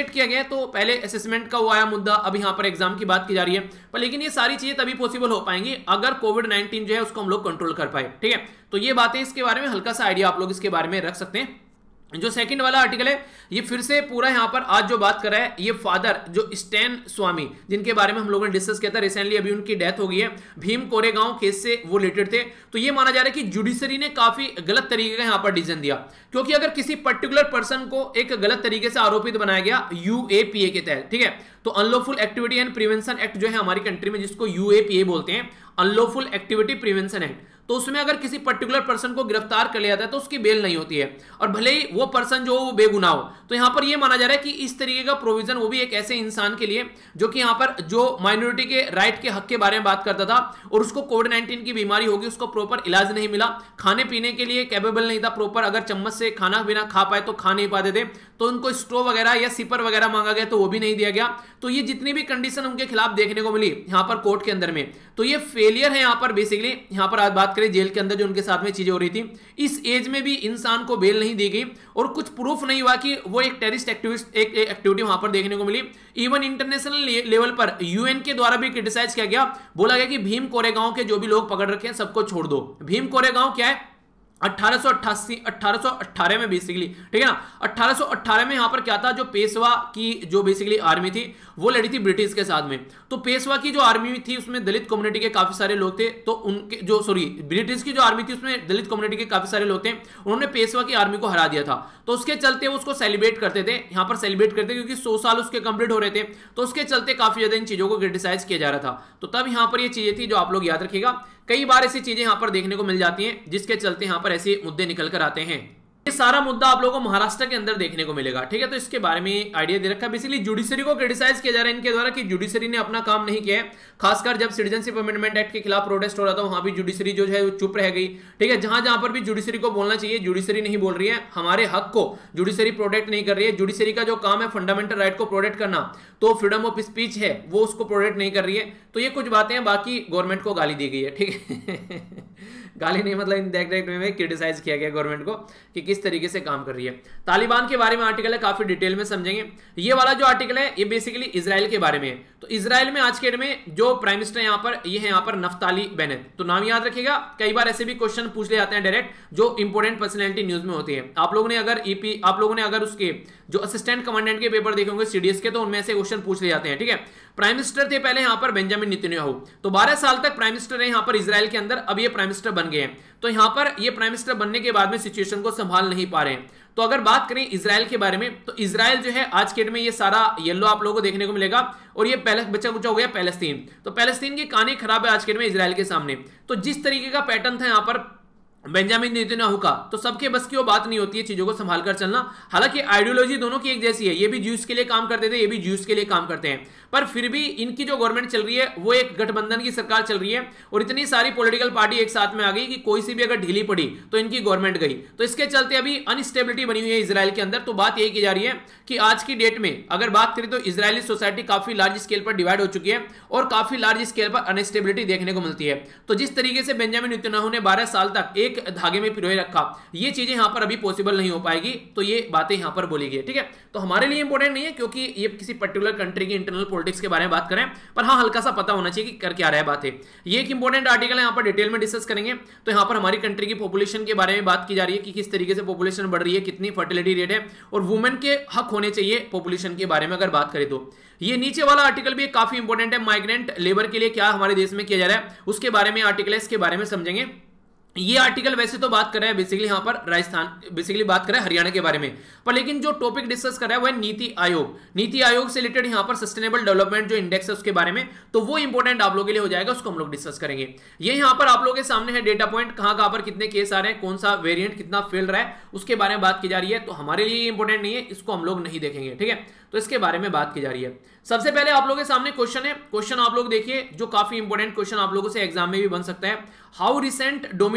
असेसमेंट किया गया, तो पहले असेसमेंट का वो आया मुद्दा, अब यहाँ पर एग्जाम की बात की जा रही है। पर लेकिन ये सारी चीजें तभी पॉसिबल हो पाएंगी अगर कोविड नाइनटीन जो है उसको हम लोग कंट्रोल कर पाए, ठीक है। तो ये बातें, इसके बारे में हल्का सा आइडिया आप लोग इसके बारे में रख सकते हैं। जो सेकंड वाला आर्टिकल है ये फिर से पूरा यहाँ पर आज जो बात कर रहा है, ये फादर जो स्टैन स्वामी, जिनके बारे में हम लोगों ने डिस्कस किया था रिसेंटली, अभी उनकी डेथ हो गई है, भीम कोरेगांव केस से वो रिलेटेड थे। तो ये माना जा रहा है कि जुडिशरी ने काफी गलत तरीके का यहाँ पर डिसीजन दिया, क्योंकि अगर किसी पर्टिकुलर पर्सन को एक गलत तरीके से आरोपित बनाया गया यूएपीए के तहत, ठीक है, तो unlawful activity and prevention act जो है हमारी कंट्री में, जिसको यूएपीए बोलते हैं, अनलॉफुल एक्टिविटी प्रिवेंशन एक्ट, तो उसमें अगर किसी पर्टिकुलर पर्सन को गिरफ्तार कर लिया जाता है तो उसकी बेल नहीं होती है, और भले ही वो पर्सन जो वो बेगुनाह हो। तो यहां पर ये माना जा रहा है कि इस तरीके का प्रोविजन वो भी एक ऐसे इंसान के लिए जो कि यहां पर जो माइनॉरिटी के राइट के हक के बारे में बात करता था और उसको कोविड नाइनटीन की बीमारी होगी, उसको प्रॉपर इलाज नहीं मिला, खाने पीने के लिए कैपेबल नहीं था प्रॉपर, अगर चम्मच से खाना पीना खा पाए तो खा नहीं पाते थे, तो उनको स्ट्रो वगैरह या सिपर वगैरह मांगा गया तो वो भी नहीं दिया गया। तो ये जितनी भी कंडीशन उनके खिलाफ देखने को मिली यहां पर कोर्ट के अंदर में, तो ये फेलियर है यहां पर बेसिकली। यहां पर आज बात करें जेल के अंदर जो उनके साथ में चीजें हो रही थी, इस एज में भी इंसान को बेल नहीं दी गई और कुछ प्रूफ नहीं हुआ कि वो एक टेररिस्ट एक्टिविस्ट एक एक्टिविटी वहां पर देखने को मिली। इवन इंटरनेशनल लेवल पर यूएन के द्वारा भी क्रिटिसाइज किया गया, बोला गया कि भीम कोरेगांव के जो भी लोग पकड़ रखे हैं सबको छोड़ दो। भीम कोरेगांव क्या है, अठारह सौ अट्ठासी अठारह सौ अठारह में बेसिकली, ठीक है ना, अठारह सौ अठारह में यहां पर क्या था, जो पेशवा की जो बेसिकली आर्मी थी वो लड़ी थी ब्रिटिश के साथ में। तो पेशवा की जो आर्मी थी उसमें दलित कम्युनिटी के काफी सारे लोग थे, तो उनके जो सॉरी ब्रिटिश की जो आर्मी थी उसमें दलित कम्युनिटी के काफी सारे लोग थे, उन्होंने पेशवा की आर्मी को हरा दिया था। तो उसके चलते वो उसको सेलिब्रेट करते थे, यहां पर सेलिब्रेट करते क्योंकि सौ साल उसके कंप्लीट हो रहे थे, तो उसके चलते काफी ज्यादा इन चीजों को क्रिटिसाइज किया जा रहा था। तो तब यहां पर ये चीजें थी जो आप लोग याद रखिएगा, कई बार ऐसी चीजें यहां पर देखने को मिल जाती हैं जिसके चलते यहां पर ऐसे मुद्दे निकल कर आते हैं। ये सारा मुद्दा आप लोगों को महाराष्ट्र के अंदर देखने को मिलेगा, ठीक है। तो इसके बारे में आइडिया दे रखा है। बेसिकली जुडिशरी को क्रिटिसाइज किया जा रहा है इनके द्वारा कि जुडिशरी ने अपना काम नहीं किया है, खासकर जब सिटीजनशिप अमेंडमेंट एक्ट के खिलाफ प्रोटेस्ट हो रहा था वहां भी जुडिशरी जो है वो चुप रह गई, ठीक है। जहां जहां पर भी जुडिशरी को बोलना चाहिए जुडिशरी नहीं बोल रही है, हमारे हक को जुडिशरी प्रोटेक्ट नहीं कर रही है। जुडिशरी का जो काम है फंडामेंटल राइट को प्रोटेक्ट करना, तो फ्रीडम ऑफ स्पीच है वो उसको प्रोटेक्ट नहीं कर रही है। तो ये कुछ बातें हैं, बाकी गवर्नमेंट को गाली दी गई है, ठीक है। गाली नहीं मतलब इनडायरेक्ट वे में क्रिटिसाइज किया गया गवर्नमेंट को कि किस तरीके से काम कर रही है। तालिबान के बारे में आर्टिकल है, काफी डिटेल में समझेंगे। ये वाला जो आर्टिकल है ये बेसिकली इजराइल के बारे में है। तो इजराइल में आज के डेट में जो प्राइम मिनिस्टर यहाँ पर ये है यहाँ पर नफ्ताली बेनेट, तो नाम याद रखिएगा। कई बार ऐसे भी क्वेश्चन पूछ ले जाते हैं डायरेक्ट जो इंपोर्टेंट पर्सनैलिटी न्यूज में होती है। आप लोगों ने अगर ईपी आप लोगों ने अगर उसके जो असिस्टेंट कमांडेंट के पेपर देखे होंगे सीडीएस के, तो उनमें से क्वेश्चन पूछ ले जाते हैं, ठीक है। प्राइम मिनिस्टर थे पहले यहाँ पर बेंजामिन नेतन्याहू, तो बारह साल तक प्राइम मिनिस्टर है यहाँ पर इजराइल के अंदर, अब ये प्राइम मिनिस्टर बन गए हैं। तो यहाँ पर ये प्राइम मिनिस्टर बनने के बाद में सिचुएशन को संभाल नहीं पा रहे हैं। तो अगर बात करें इजराइल के बारे में, तो इजराइल जो है आज के डेट में ये सारा येलो आप लोगों को देखने को मिलेगा, और ये पहले बच्चा कुचा हो गया पैलेस्तीन। तो पैलेस्तीन की कहानी खराब है आज के डेट में इजराइल के सामने। तो जिस तरीके का पैटर्न था यहाँ पर बेंजामिन नेतन्याहू का, तो सबके बस की वो बात नहीं होती है चीजों को संभाल कर चलना। हालांकि आइडियोलॉजी दोनों की एक जैसी है, ये भी ज्यूस के लिए काम करते थे, ये भी ज्यूस के लिए काम करते हैं, पर फिर भी इनकी जो गवर्नमेंट चल रही है वो एक गठबंधन की सरकार चल रही है, और इतनी सारी पॉलिटिकल पार्टी एक साथ में आ गई कि कोई सी भी अगर ढीली पड़ी तो इनकी गवर्नमेंट गई। तो इसके चलते अभी अनस्टेबिलिटी बनी हुई है इजराइल के अंदर। तो बात यही की जा रही है कि आज की डेट में अगर बात करें तो इजरायली सोसाइटी काफी लार्ज स्केल पर डिवाइड हो चुकी है और काफी लार्ज स्केल पर अनस्टेबिलिटी देखने को मिलती है। तो जिस तरीके से बेंजामिन नेतन्याहू ने बारह साल तक एक धागे में पिरोए रखा, ये चीजें यहां पर अभी पॉसिबल नहीं हो पाएगी। तो ये बातें यहां पर बोली गई, ठीक है। तो हमारे लिए इंपॉर्टेंट नहीं है क्योंकि ये किसी पर्टिकुलर कंट्री की इंटरनल पॉलिटिक्स के बारे में बात करें, पर हाँ हल्का सा पता होना चाहिए कि कर क्या रहा है बातें। ये एक इंपॉर्टेंट आर्टिकल है, यहां पर डिटेल में डिस्कस करेंगे। तो यहां पर हमारी कंट्री की पॉपुलेशन के बारे में बात की जा रही है कि किस तरीके से पॉपुलेशन बढ़ रही है, कितनी फर्टिलिटी रेट है, और वुमेन के हक होने चाहिए पॉपुलेशन के बारे में अगर बात करें तो। ये नीचे वाला आर्टिकल भी काफी इंपॉर्टेंट है, माइग्रेंट लेबर के लिए क्या हमारे देश में किया जा रहा है उसके बारे में आर्टिकल है, इसके बारे में समझेंगे। ये आर्टिकल वैसे तो बात कर रहा है बेसिकली यहां पर राजस्थान बेसिकली बात कर रहा है हरियाणा के बारे में, पर लेकिन जो टॉपिक डिस्कस कर रहा है वो है नीति आयोग। नीति आयोग से रिलेटेड यहां पर सस्टेनेबल डेवलपमेंट जो इंडेक्स है उसके बारे में, तो वो इंपॉर्टेंट आप लोगों के लिए हो जाएगा, उसको हम लोग डिस्कस करेंगे। ये यहां पर आप लोगों के सामने है डेटा पॉइंट, कहां कहां पर कितने केस आ रहे हैं, कौन सा वेरिएंट कितना फैल रहा है उसके बारे में बात की जा रही है। तो हमारे लिए इंपॉर्टेंट नहीं है, इसको हम लोग नहीं देखेंगे, ठीक है। तो इसके बारे में बात की जा रही है। सबसे पहले आप लोगों के सामने क्वेश्चन है, क्वेश्चन आप लोग देखिए जो काफी इंपॉर्टेंट क्वेश्चन आप लोगों से एग्जाम में भी बन सकता है। How recent dominion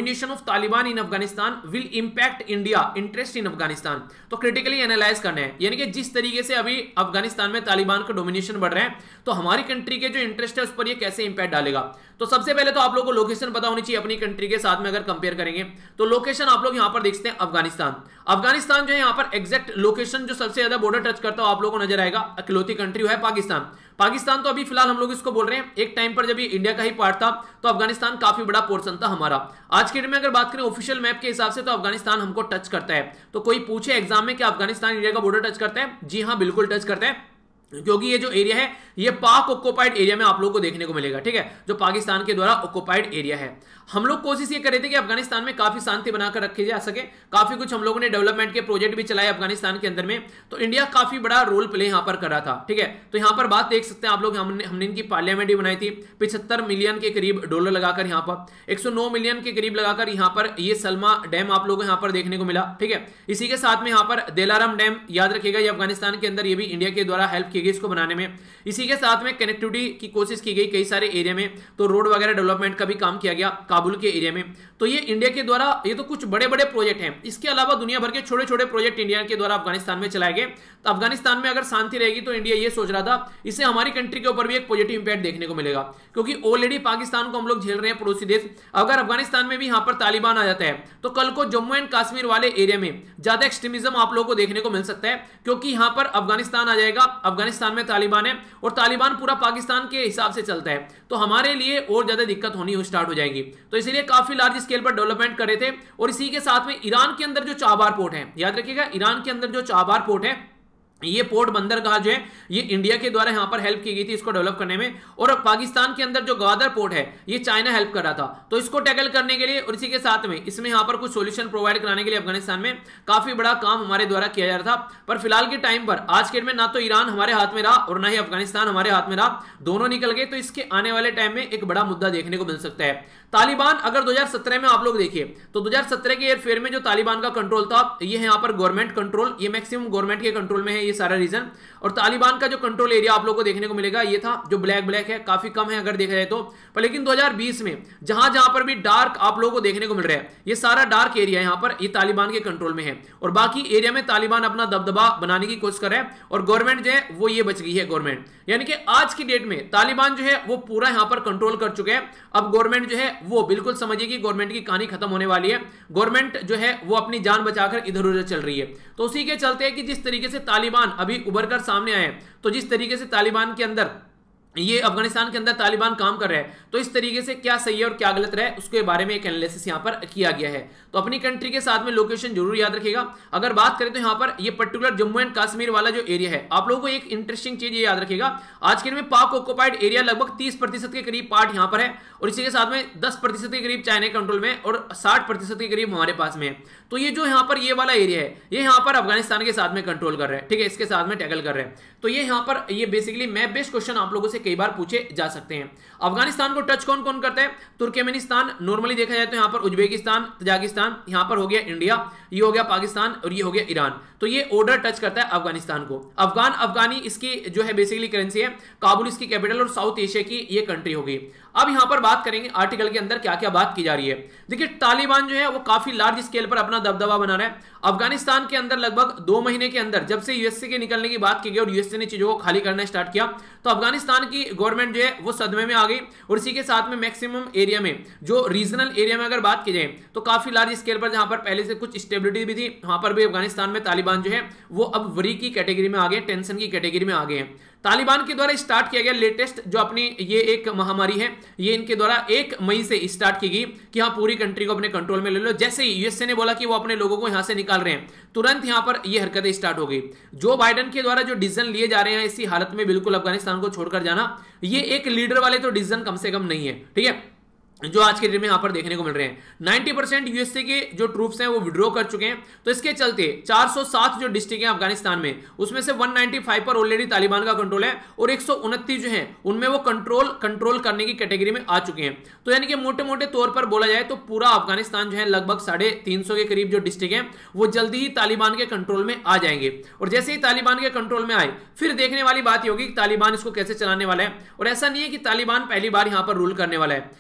domination of Taliban in Afghanistan will impact India interest in Afghanistan. तो क्रिटिकली एनालाइज करना है, यानी कि जिस तरीके से अभी अफगानिस्तान में तालिबान का डोमिनेशन बढ़ रहा है तो हमारी कंट्री के जो इंटरेस्ट है उस पर ये कैसे इंपैक्ट डालेगा। तो सबसे पहले तो आप लोगों को लोकेशन पता होनी चाहिए अपनी कंट्री के साथ में अगर कंपेयर करेंगे तो लोकेशन आप लोग यहां पर देखते हैं अफगानिस्तान। अफगानिस्तान जो है यहां पर एग्जैक्ट लोकेशन जो सबसे ज्यादा बॉर्डर टच करता हो आप लोगों को नजर आएगा, इकलौती कंट्री है पाकिस्तान। पाकिस्तान तो अभी फिलहाल हम लोग इसको बोल रहे हैं, एक टाइम पर जब ये इंडिया का ही पार्ट था तो अफगानिस्तान काफी बड़ा पोर्शन था हमारा। आज के डेट में अगर बात करें ऑफिशियल मैप के हिसाब से तो अफगानिस्तान हमको टच करता है। तो कोई पूछे एग्जाम में कि अफगानिस्तान इंडिया का बॉर्डर टच करता है, जी हाँ बिल्कुल टच करता है, क्योंकि ये जो एरिया है ये पाक ऑक्युपाइड एरिया में आप लोगों को देखने को मिलेगा, ठीक है, जो पाकिस्तान के द्वारा ऑक्युपाइड एरिया है। हम लोग कोशिश ये कर रहे थे कि अफगानिस्तान में काफी शांति बनाकर रखी जा सके, काफी कुछ हम लोगों ने डेवलपमेंट के प्रोजेक्ट भी चलाए अफगानिस्तान के अंदर में, तो इंडिया काफी बड़ा रोल प्ले यहां पर कर रहा था, ठीक है। तो यहां पर बात देख सकते हैं आप लोग, हमने हमने इनकी पार्लियामेंट भी बनाई थी, पिछहत्तर मिलियन के करीब डॉलर लगाकर यहाँ पर एक सौ नौ मिलियन के करीब लगाकर यहाँ पर ये सलमा डैम आप लोगों को यहाँ पर देखने को मिला, ठीक है। इसी के साथ में यहाँ पर दिलाराम डैम याद रखिएगा, ये अफगानिस्तान के अंदर ये भी इंडिया के द्वारा हेल्प की गई इसको बनाने में। इसी के साथ में कनेक्टिविटी की कोशिश की गई कई सारे एरिया में, तो रोड वगैरह डेवलपमेंट का भी काम किया गया काबुल के एरिया में। तो ये इंडिया के द्वारा, ये तो कुछ बड़े बड़े प्रोजेक्ट हैं, इसके अलावा दुनिया भर के छोटे छोटे प्रोजेक्ट इंडिया के द्वारा अफगानिस्तान में चलाए गए। तो अफगानिस्तान में अगर शांति रहेगी तो इंडिया ये सोच रहा था इससे हमारी कंट्री के ऊपर भी एक पॉजिटिव इंपैक्ट देखने को मिलेगा, क्योंकि ऑलरेडी पाकिस्तान को हम लोग झेल रहे हैं पड़ोसी देश। अगर अफगानिस्तान में भी यहाँ पर तालिबान आ जाता है तो कल को जम्मू एंड कश्मीर वाले एरिया में ज्यादा एक्सट्रीमिज्म आप लोगों को देखने को मिल सकता है, क्योंकि यहाँ पर अफगानिस्तान आ जाएगा, अफगानिस्तान में तालिबान है और तालिबान पूरा पाकिस्तान के हिसाब से चलता है, तो हमारे लिए और ज्यादा दिक्कत होनी स्टार्ट हो जाएगी। तो इसलिए काफी लार्ज स्केल पर डेवलपमेंट कर रहे थे। और इसी के साथ में ईरान के अंदर जो चाबार पोर्ट है, याद रखिएगा ईरान के अंदर जो चाबार पोर्ट है, ये पोर्ट बंदरगाह जो है ये इंडिया के द्वारा यहां पर हेल्प की गई थी इसको डेवलप करने में। और पाकिस्तान के अंदर जो ग्वादर पोर्ट है ये चाइना हेल्प कर रहा था, तो इसको टैकल करने के लिए और इसी के साथ में इसमें यहां पर कुछ सॉल्यूशन प्रोवाइड कराने के लिए अफगानिस्तान में काफी बड़ा काम हमारे द्वारा किया जा रहा था। पर फिलहाल के टाइम पर आज के में ना तो ईरान हमारे हाथ में रहा और ना ही अफगानिस्तान हमारे हाथ में रहा, दोनों निकल गए। तो इसके आने वाले टाइम में एक बड़ा मुद्दा देखने को मिल सकता है। तालिबान अगर दो हज़ार सत्रह में आप लोग देखिए तो दो हज़ार सत्रह के एयरफेयर में जो तालिबान का कंट्रोल था ये है यहाँ पर गवर्नमेंट कंट्रोल, ये मैक्सिमम गवर्नमेंट के कंट्रोल में है ये सारा रीजन। और तालिबान का जो कंट्रोल एरिया आप लोगों को देखने को मिलेगा ये था जो ब्लैक ब्लैक है, काफी कम है अगर देखा जाए तो। पर लेकिन दो हज़ार बीस में जहां जहां पर भी डार्क आप लोगों को देखने को मिल रहा है ये सारा डार्क एरिया यहाँ पर ये तालिबान के कंट्रोल में है, और बाकी एरिया में तालिबान अपना दबदबा बनाने की कोशिश कर रहा है और गवर्नमेंट जो है वो ये बच गई है गवर्नमेंट। यानी कि आज की डेट में तालिबान जो है वो पूरा यहाँ पर कंट्रोल कर चुके हैं। अब गवर्नमेंट जो है वो बिल्कुल समझिए कि गवर्नमेंट की कहानी खत्म होने वाली है, गवर्नमेंट जो है वो अपनी जान बचाकर इधर उधर चल रही है। तो उसी के चलते है कि जिस तरीके से तालिबान अभी उभर कर सामने आए, तो जिस तरीके से तालिबान के अंदर ये अफगानिस्तान के अंदर तालिबान काम कर रहे हैं, तो इस तरीके से क्या सही है और क्या गलत रहा है उसके बारे में एक एनालिसिस यहां पर किया गया है। तो अपनी कंट्री के साथ में लोकेशन जरूर याद रखिएगा। अगर बात करें तो यहां पर ये पर्टिकुलर जम्मू एंड कश्मीर वाला जो एरिया है, आप लोगों को एक इंटरेस्टिंग चीज ये याद रखिएगा, आज के दिन में पाक ऑक्युपाइड एरिया लगभग तीस प्रतिशत के करीब पार्ट यहां पर है और इसी के साथ में दस प्रतिशत के करीब चाइना कंट्रोल में और साठ प्रतिशत के करीब हमारे पास में है। तो ये जो यहाँ पर ये वाला एरिया है ये यहाँ पर अफगानिस्तान के साथ में कंट्रोल कर रहे हैं, ठीक है, इसके साथ में टैकल कर रहे हैं। तो ये यहाँ पर ये बेसिकली मैप बेस्ड क्वेश्चन आप लोगों से कई बार पूछे जा सकते हैं। अफगानिस्तान को टच कौन कौन करता है? तुर्कमेनिस्तान, नॉर्मली देखा जाए तो यहाँ पर उज्बेकिस्तान, तजाकिस्तान, यहाँ पर हो गया इंडिया, ये हो गया पाकिस्तान और ये हो गया ईरान। तो ये ऑर्डर टच करता है अफगानिस्तान को। अफगान अफगानी इसकी जो है बेसिकली करेंसी है, काबुल इसकी कैपिटल और साउथ एशिया की ये कंट्री होगी। अब यहां पर बात करेंगे आर्टिकल के अंदर क्या क्या बात की जा रही है। देखिए तालिबान जो है वो काफी लार्ज स्केल पर अपना दबदबा बना रहा है। अफगानिस्तान के अंदर लगभग दो महीने के अंदर जब से यूएसए के निकलने की बात की गई और यूएसए ने चीजों को खाली करना स्टार्ट किया, तो अफगानिस्तान की गवर्नमेंट जो है वो सदमे में आ गई और इसी के साथ में मैक्सिमम एरिया में जो रीजनल एरिया में अगर बात की जाए तो काफी लार्ज स्केल पर जहां पर पहले से कुछ स्टेबिलिटी भी थी वहां पर भी अफगानिस्तान में तालिबान जो है वो अब वरी की कैटेगरी में आ गए, टेंशन की कैटेगरी में आ गए हैं। तालिबान के द्वारा स्टार्ट किया गया लेटेस्ट जो अपनी ये एक महामारी है, ये इनके द्वारा एक मई से स्टार्ट की गई कि हाँ पूरी कंट्री को अपने कंट्रोल में ले लो। जैसे ही यूएसए ने बोला कि वो अपने लोगों को यहां से निकाल रहे हैं, तुरंत यहां पर ये हरकतें स्टार्ट हो गई। जो बाइडेन के द्वारा जो डिसीजन लिए जा रहे हैं इसी हालत में बिल्कुल अफगानिस्तान को छोड़कर जाना, ये एक लीडर वाले तो डिसीजन कम से कम नहीं है, ठीक है, जो आज के दिन में यहां पर देखने को मिल रहे हैं। नब्बे परसेंट यूएसए के जो ट्रूप्स हैं वो विड्रॉ कर चुके हैं। तो इसके चलते चार सौ सात जो डिस्ट्रिक्ट हैं अफगानिस्तान में उसमें से एक सौ पचानवे पर ऑलरेडी तालिबान का कंट्रोल है और एक सौ उनतीस जो हैं उनमें वो कंट्रोल कंट्रोल करने की कैटेगरी में आ चुके हैं। तो यानी कि मोटे मोटे तौर पर बोला जाए तो पूरा अफगानिस्तान जो है लगभग साढ़े तीन सौ के करीब जो डिस्ट्रिक्ट हैं वो जल्दी ही तालिबान के कंट्रोल में आ जाएंगे। और जैसे ही तालिबान के कंट्रोल में आए फिर देखने वाली बात होगी कि तालिबान इसको कैसे चलाने वाला है। और ऐसा नहीं है कि तालिबान पहली बार यहां पर रूल करने वाला है। अगर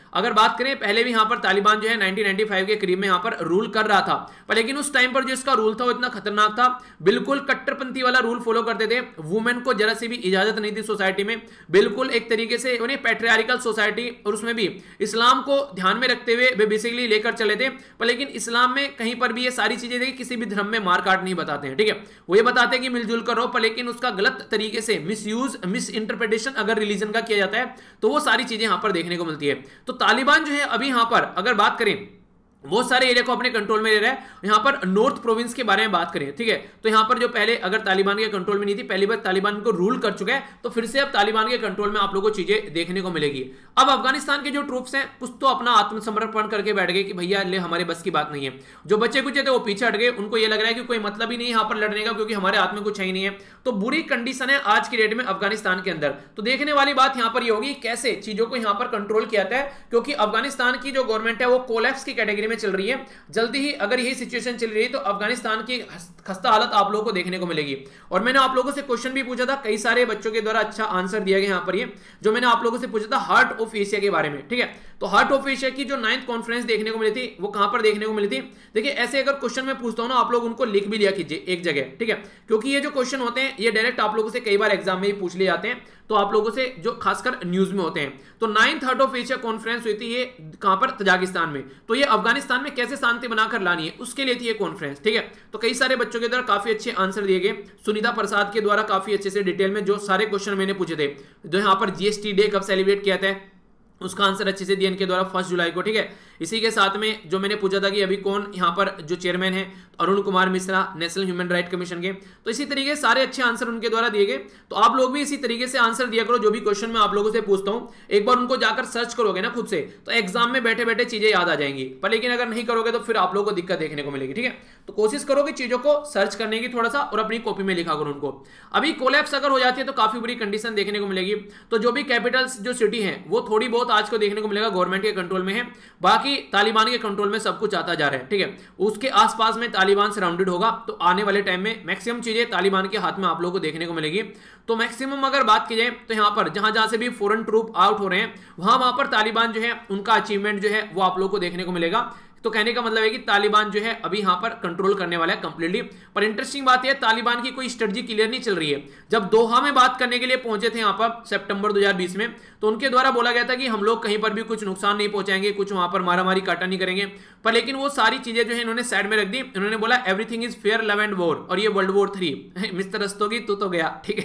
बात करें पहले भी यहाँ पर तालिबान जो है नाइनटीन नाइंटी फाइव के करीब में यहाँ पर रूल कर रहा था, पर लेकिन उस टाइम पर जो इसका रूल था वो इतना खतरनाक था, बिल्कुल कट्टरपंथी वाला रूल फॉलो करते थे, वुमेन को जरा सी भी इजाजत नहीं थी सोसाइटी में, बिल्कुल एक तरीके से उन्हें पैट्रियार्कल सोसाइटी, और उसमें भी इस्लाम को ध्यान में रखते हुए वे बेसिकली लेकर चले थे। पर लेकिन इस्लाम में कहीं पर भी ये सारी चीजें देखिए किसी भी धर्म में मार काट नहीं बताते हैं, ठीक है, वो ये बताते हैं कि मिलजुल कर रहो, पर लेकिन उसका गलत तरीके से मिस यूज मिस इंटरप्रिटेशन अगर रिलीजन का किया जाता है तो वो सारी चीजें यहां पर देखने को मिलती है। तो तालिबान जो है अभी यहां पर अगर बात करें बहुत सारे एरिया को अपने कंट्रोल में ले रहा है। यहां पर नॉर्थ प्रोविंस के बारे में बात करें, ठीक है, तो यहां पर जो पहले अगर तालिबान के कंट्रोल में नहीं थी, पहली बार तालिबान को रूल कर चुका है, तो फिर से अब तालिबान के कंट्रोल में आप लोगों को चीजें देखने को मिलेगी। अब अफगानिस्तान के जो ट्रूप्स हैं कुछ तो अपना आत्मसमर्पण करके बैठ गए कि भैया ले हमारे बस की बात नहीं है, जो बच्चे कुछ थे वो पीछे हट गए, उनको ये लग रहा है कि कोई मतलब ही नहीं है यहां पर लड़ने का क्योंकि हमारे हाथ में कुछ है ही नहीं है। तो बुरी कंडीशन है आज की डेट में अफगानिस्तान के अंदर। तो देखने वाली बात यहां पर ये होगी कैसे चीजों को यहां पर कंट्रोल किया जाता है, क्योंकि अफगानिस्तान की जो गवर्नमेंट है वो कोलैप्स की कैटेगरी में चल रही है। जल्दी ही अगर यही सिचुएशन चल रही है तो अफगानिस्तान की खस्ता हालत आप लोगों को देखने को मिलेगी। और मैंने आप लोगों से क्वेश्चन भी पूछा था, कई सारे बच्चों के द्वारा अच्छा आंसर दिया गया यहाँ पर, ये जो मैंने आप लोगों से पूछा था हार्ट ऑफ एशिया के बारे में, ठीक है, तो हार्ट ऑफ एशिया की जो नाइन्थ कॉन्फ्रेंस देखने को मिली थी वो कहां पर देखने को मिली थी। देखिए ऐसे अगर क्वेश्चन मैं पूछता हूं ना आप लोग उनको लिख भी लिया कीजिए एक जगह, ठीक है, क्योंकि ये जो क्वेश्चन होते हैं ये डायरेक्ट आप लोगों से कई बार एग्जाम में ही पूछ लिए जाते हैं, तो आप लोगों से जो खासकर न्यूज में होते हैं। तो ninth heart of Asia conference हुई थी ये कहां पर, तजाकिस्तान में। तो ये अफगानिस्तान में कैसे शांति बनाकर लानी है उसके लिए थी ये कॉन्फ्रेंस, ठीक है। तो कई सारे बच्चों के द्वारा काफी अच्छे आंसर दिए गए, सुनीता प्रसाद के द्वारा काफी अच्छे से डिटेल में जो सारे क्वेश्चन मैंने पूछे थे, जो यहाँ पर जीएसटी डे कब सेलिब्रेट किया था उसका आंसर अच्छे से दिया इनके द्वारा फर्स्ट जुलाई को, ठीक है। इसी के साथ में जो मैंने पूछा था कि अभी कौन यहाँ पर जो चेयरमैन है, Arun Kumar Mishra national human right commission के, तो इसी तरीके से सारे अच्छे आंसर उनके द्वारा दिए गए। तो आप लोग भी इसी तरीके से आंसर दिया करो, जो भी क्वेश्चन मैं आप लोगों से पूछता हूँ एक बार उनको जाकर सर्च करोगे ना खुद से, तो एग्जाम में बैठे बैठे चीजें याद आ जाएंगी, पर लेकिन अगर नहीं करोगे तो फिर आप लोगों को दिक्कत देखने को मिलेगी, ठीक है। तो कोशिश करो कि चीजों को सर्च करने की थोड़ा सा और अपनी कॉपी में लिखा करो उनको। अभी कोलैप्स अगर हो जाती है तो काफी बुरी कंडीशन देखने को मिलेगी। तो जो भी कैपिटल्स जो सिटी है वो थोड़ी बहुत आज को देखने को मिलेगा गवर्नमेंट के कंट्रोल में है, बाकी तालिबान के कंट्रोल में सब कुछ आता जा रहा है, ठीक है। उसके आसपास में तालिबान सराउंडेड होगा, तो आने वाले टाइम में मैक्सिमम चीजें तालिबान के हाथ में आप लोगों को देखने को मिलेगी। तो मैक्सिमम अगर बात की जाए तो यहां पर जहां जहां से भी फॉरेन ट्रूप आउट हो रहे हैं वहां वहां पर तालिबान जो है उनका अचीवमेंट जो है वो आप लोगों को देखने को मिलेगा। तो कहने का मतलब है कि तालिबान जो है अभी यहां पर कंट्रोल करने वाला है कंप्लीटली। पर इंटरेस्टिंग बात है तालिबान की कोई स्ट्रेटजी क्लियर नहीं चल रही है। जब दोहा में बात करने के लिए पहुंचे थे यहां पर सितंबर दो हज़ार बीस में, तो उनके द्वारा बोला गया था कि हम लोग कहीं पर भी कुछ नुकसान नहीं पहुंचाएंगे, कुछ वहां पर मारामारी काटा नहीं करेंगे, पर लेकिन वो सारी चीजें जो है इन्होंने साइड में रख दी। इन्होंने बोला everything is fair love and war, और ये world war three mister Rastogi तू तो गया, ठीक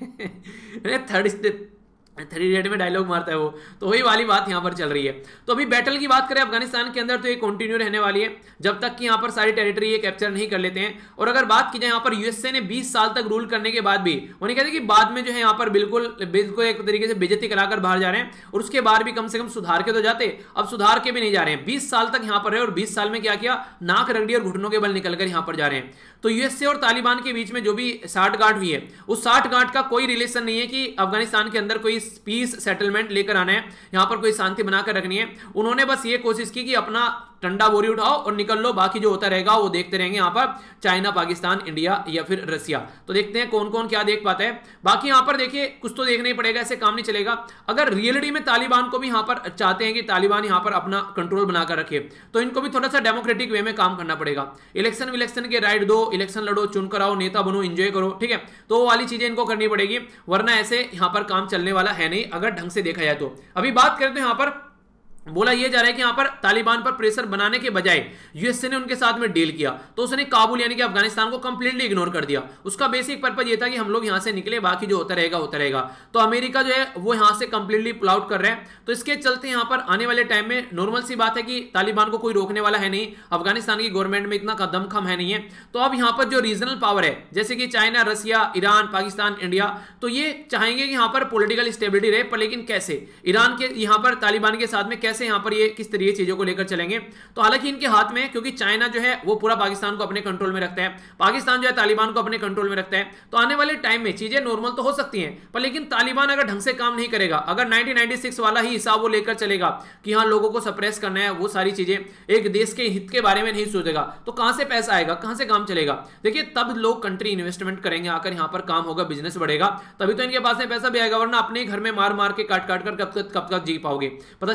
है। थर्ड स्टेप थ्री रेट में डायलॉग मारता है वो, तो वही वाली बात यहाँ पर चल रही है। तो अभी बैटल की बात करें अफगानिस्तान के अंदर तो ये कंटिन्यू रहने वाली है जब तक कि यहाँ पर सारी टेरिटरी ये कैप्चर नहीं कर लेते हैं। और अगर बात की जाए यहाँ पर यूएसए ने बीस साल तक रूल करने के बाद भी उन्हें कहते हैं कि बाद में जो है यहाँ पर बिल्कुल बिल्कुल एक तरीके से बेइज्जती कराकर बाहर जा रहे हैं, और उसके बाद भी कम से कम सुधार के तो जाते, अब सुधार के भी नहीं जा रहे हैं। बीस साल तक यहाँ पर रहे और बीस साल में क्या किया, नाक रगड़ी और घुटनों के बल निकलकर यहाँ पर जा रहे हैं। तो यूएसए और तालिबान के बीच में जो भी साठगांठ हुई है उस साठगांठ का कोई रिलेशन नहीं है कि अफगानिस्तान के अंदर कोई पीस सेटलमेंट लेकर आना है, यहां पर कोई शांति बनाकर रखनी है। उन्होंने बस ये कोशिश की कि अपना ठंडा बोरी उठाओ और निकल लो, बाकी जो होता रहेगा वो देखते रहेंगे यहां पर चाइना, पाकिस्तान, इंडिया या फिर रसिया। तो देखते हैं कौन कौन क्या देख पाता है। बाकी यहां पर देखिए कुछ तो देखना ही पड़ेगा, ऐसे काम नहीं चलेगा। अगर रियलिटी में तालिबान को भी यहां पर चाहते हैं कि तालिबान यहां पर अपना कंट्रोल बनाकर रखे, तो इनको भी थोड़ा सा डेमोक्रेटिक वे में काम करना पड़ेगा। इलेक्शन विलेक्शन के राइट दो, इलेक्शन लड़ो, चुनकर आओ, नेता बनो, एंजॉय करो, ठीक है। तो वो वाली चीजें इनको करनी पड़ेगी, वरना ऐसे यहां पर काम चलने वाला है नहीं अगर ढंग से देखा जाए तो। अभी बात करें तो यहां पर बोला यह जा रहा है कि यहां पर तालिबान पर प्रेशर बनाने के बजाय यूएसए ने उनके साथ में डील किया, तो उसने काबुल यानी कि अफगानिस्तान को कंप्लीटली इग्नोर कर दिया। उसका बेसिक पर्पज ये था कि हम लोग यहां से निकले, बाकी जो होता रहेगा होता रहेगा। तो अमेरिका जो है वो यहां से कंप्लीटली पुल आउट कर रहे हैं। तो इसके चलते यहां पर आने वाले टाइम में नॉर्मल सी बात है कि तालिबान को कोई रोकने वाला है नहीं, अफगानिस्तान की गवर्नमेंट में इतना कदम खम है नहीं है। तो अब यहां पर जो रीजनल पावर है जैसे कि China, Russia, Iran, Pakistan, India, तो ये चाहेंगे कि यहां पर पॉलिटिकल स्टेबिलिटी रहे, पर लेकिन कैसे ईरान के यहां पर तालिबान के साथ में कैसे यहां पर ये किस तरीके चीजों को लेकर चलेंगे। तो हालांकि इनके हाथ में, क्योंकि चाइना जो है वो पूरा पाकिस्तान को अपने कंट्रोल में रखता है, पाकिस्तान जो है तालिबान को अपने कंट्रोल में रखता है। तो आने वाले टाइम में चीजें नॉर्मल तो हो सकती हैं, पर लेकिन तालिबान अगर ढंग से काम नहीं करेगा, अगर नाइनटीन नाइंटी सिक्स वाला ही हिसाब वो लेकर चलेगा कि हाँ लोगों को सप्रेस करना है, वो सारी चीजें एक देश के हित के बारे में नहीं सोचेगा, तो कहां से पैसा आएगा, कहां से काम चलेगा। देखिए तब लोग कंट्री इन्वेस्टमेंट करेंगे, आकर यहां पर काम होगा, बिजनेस बढ़ेगा, तभी तो इनके पास में पैसा भी आएगा, वरना अपने घर में मार मार के काट काट कर कब तक कब तक जी पाओगे। पता चला घर में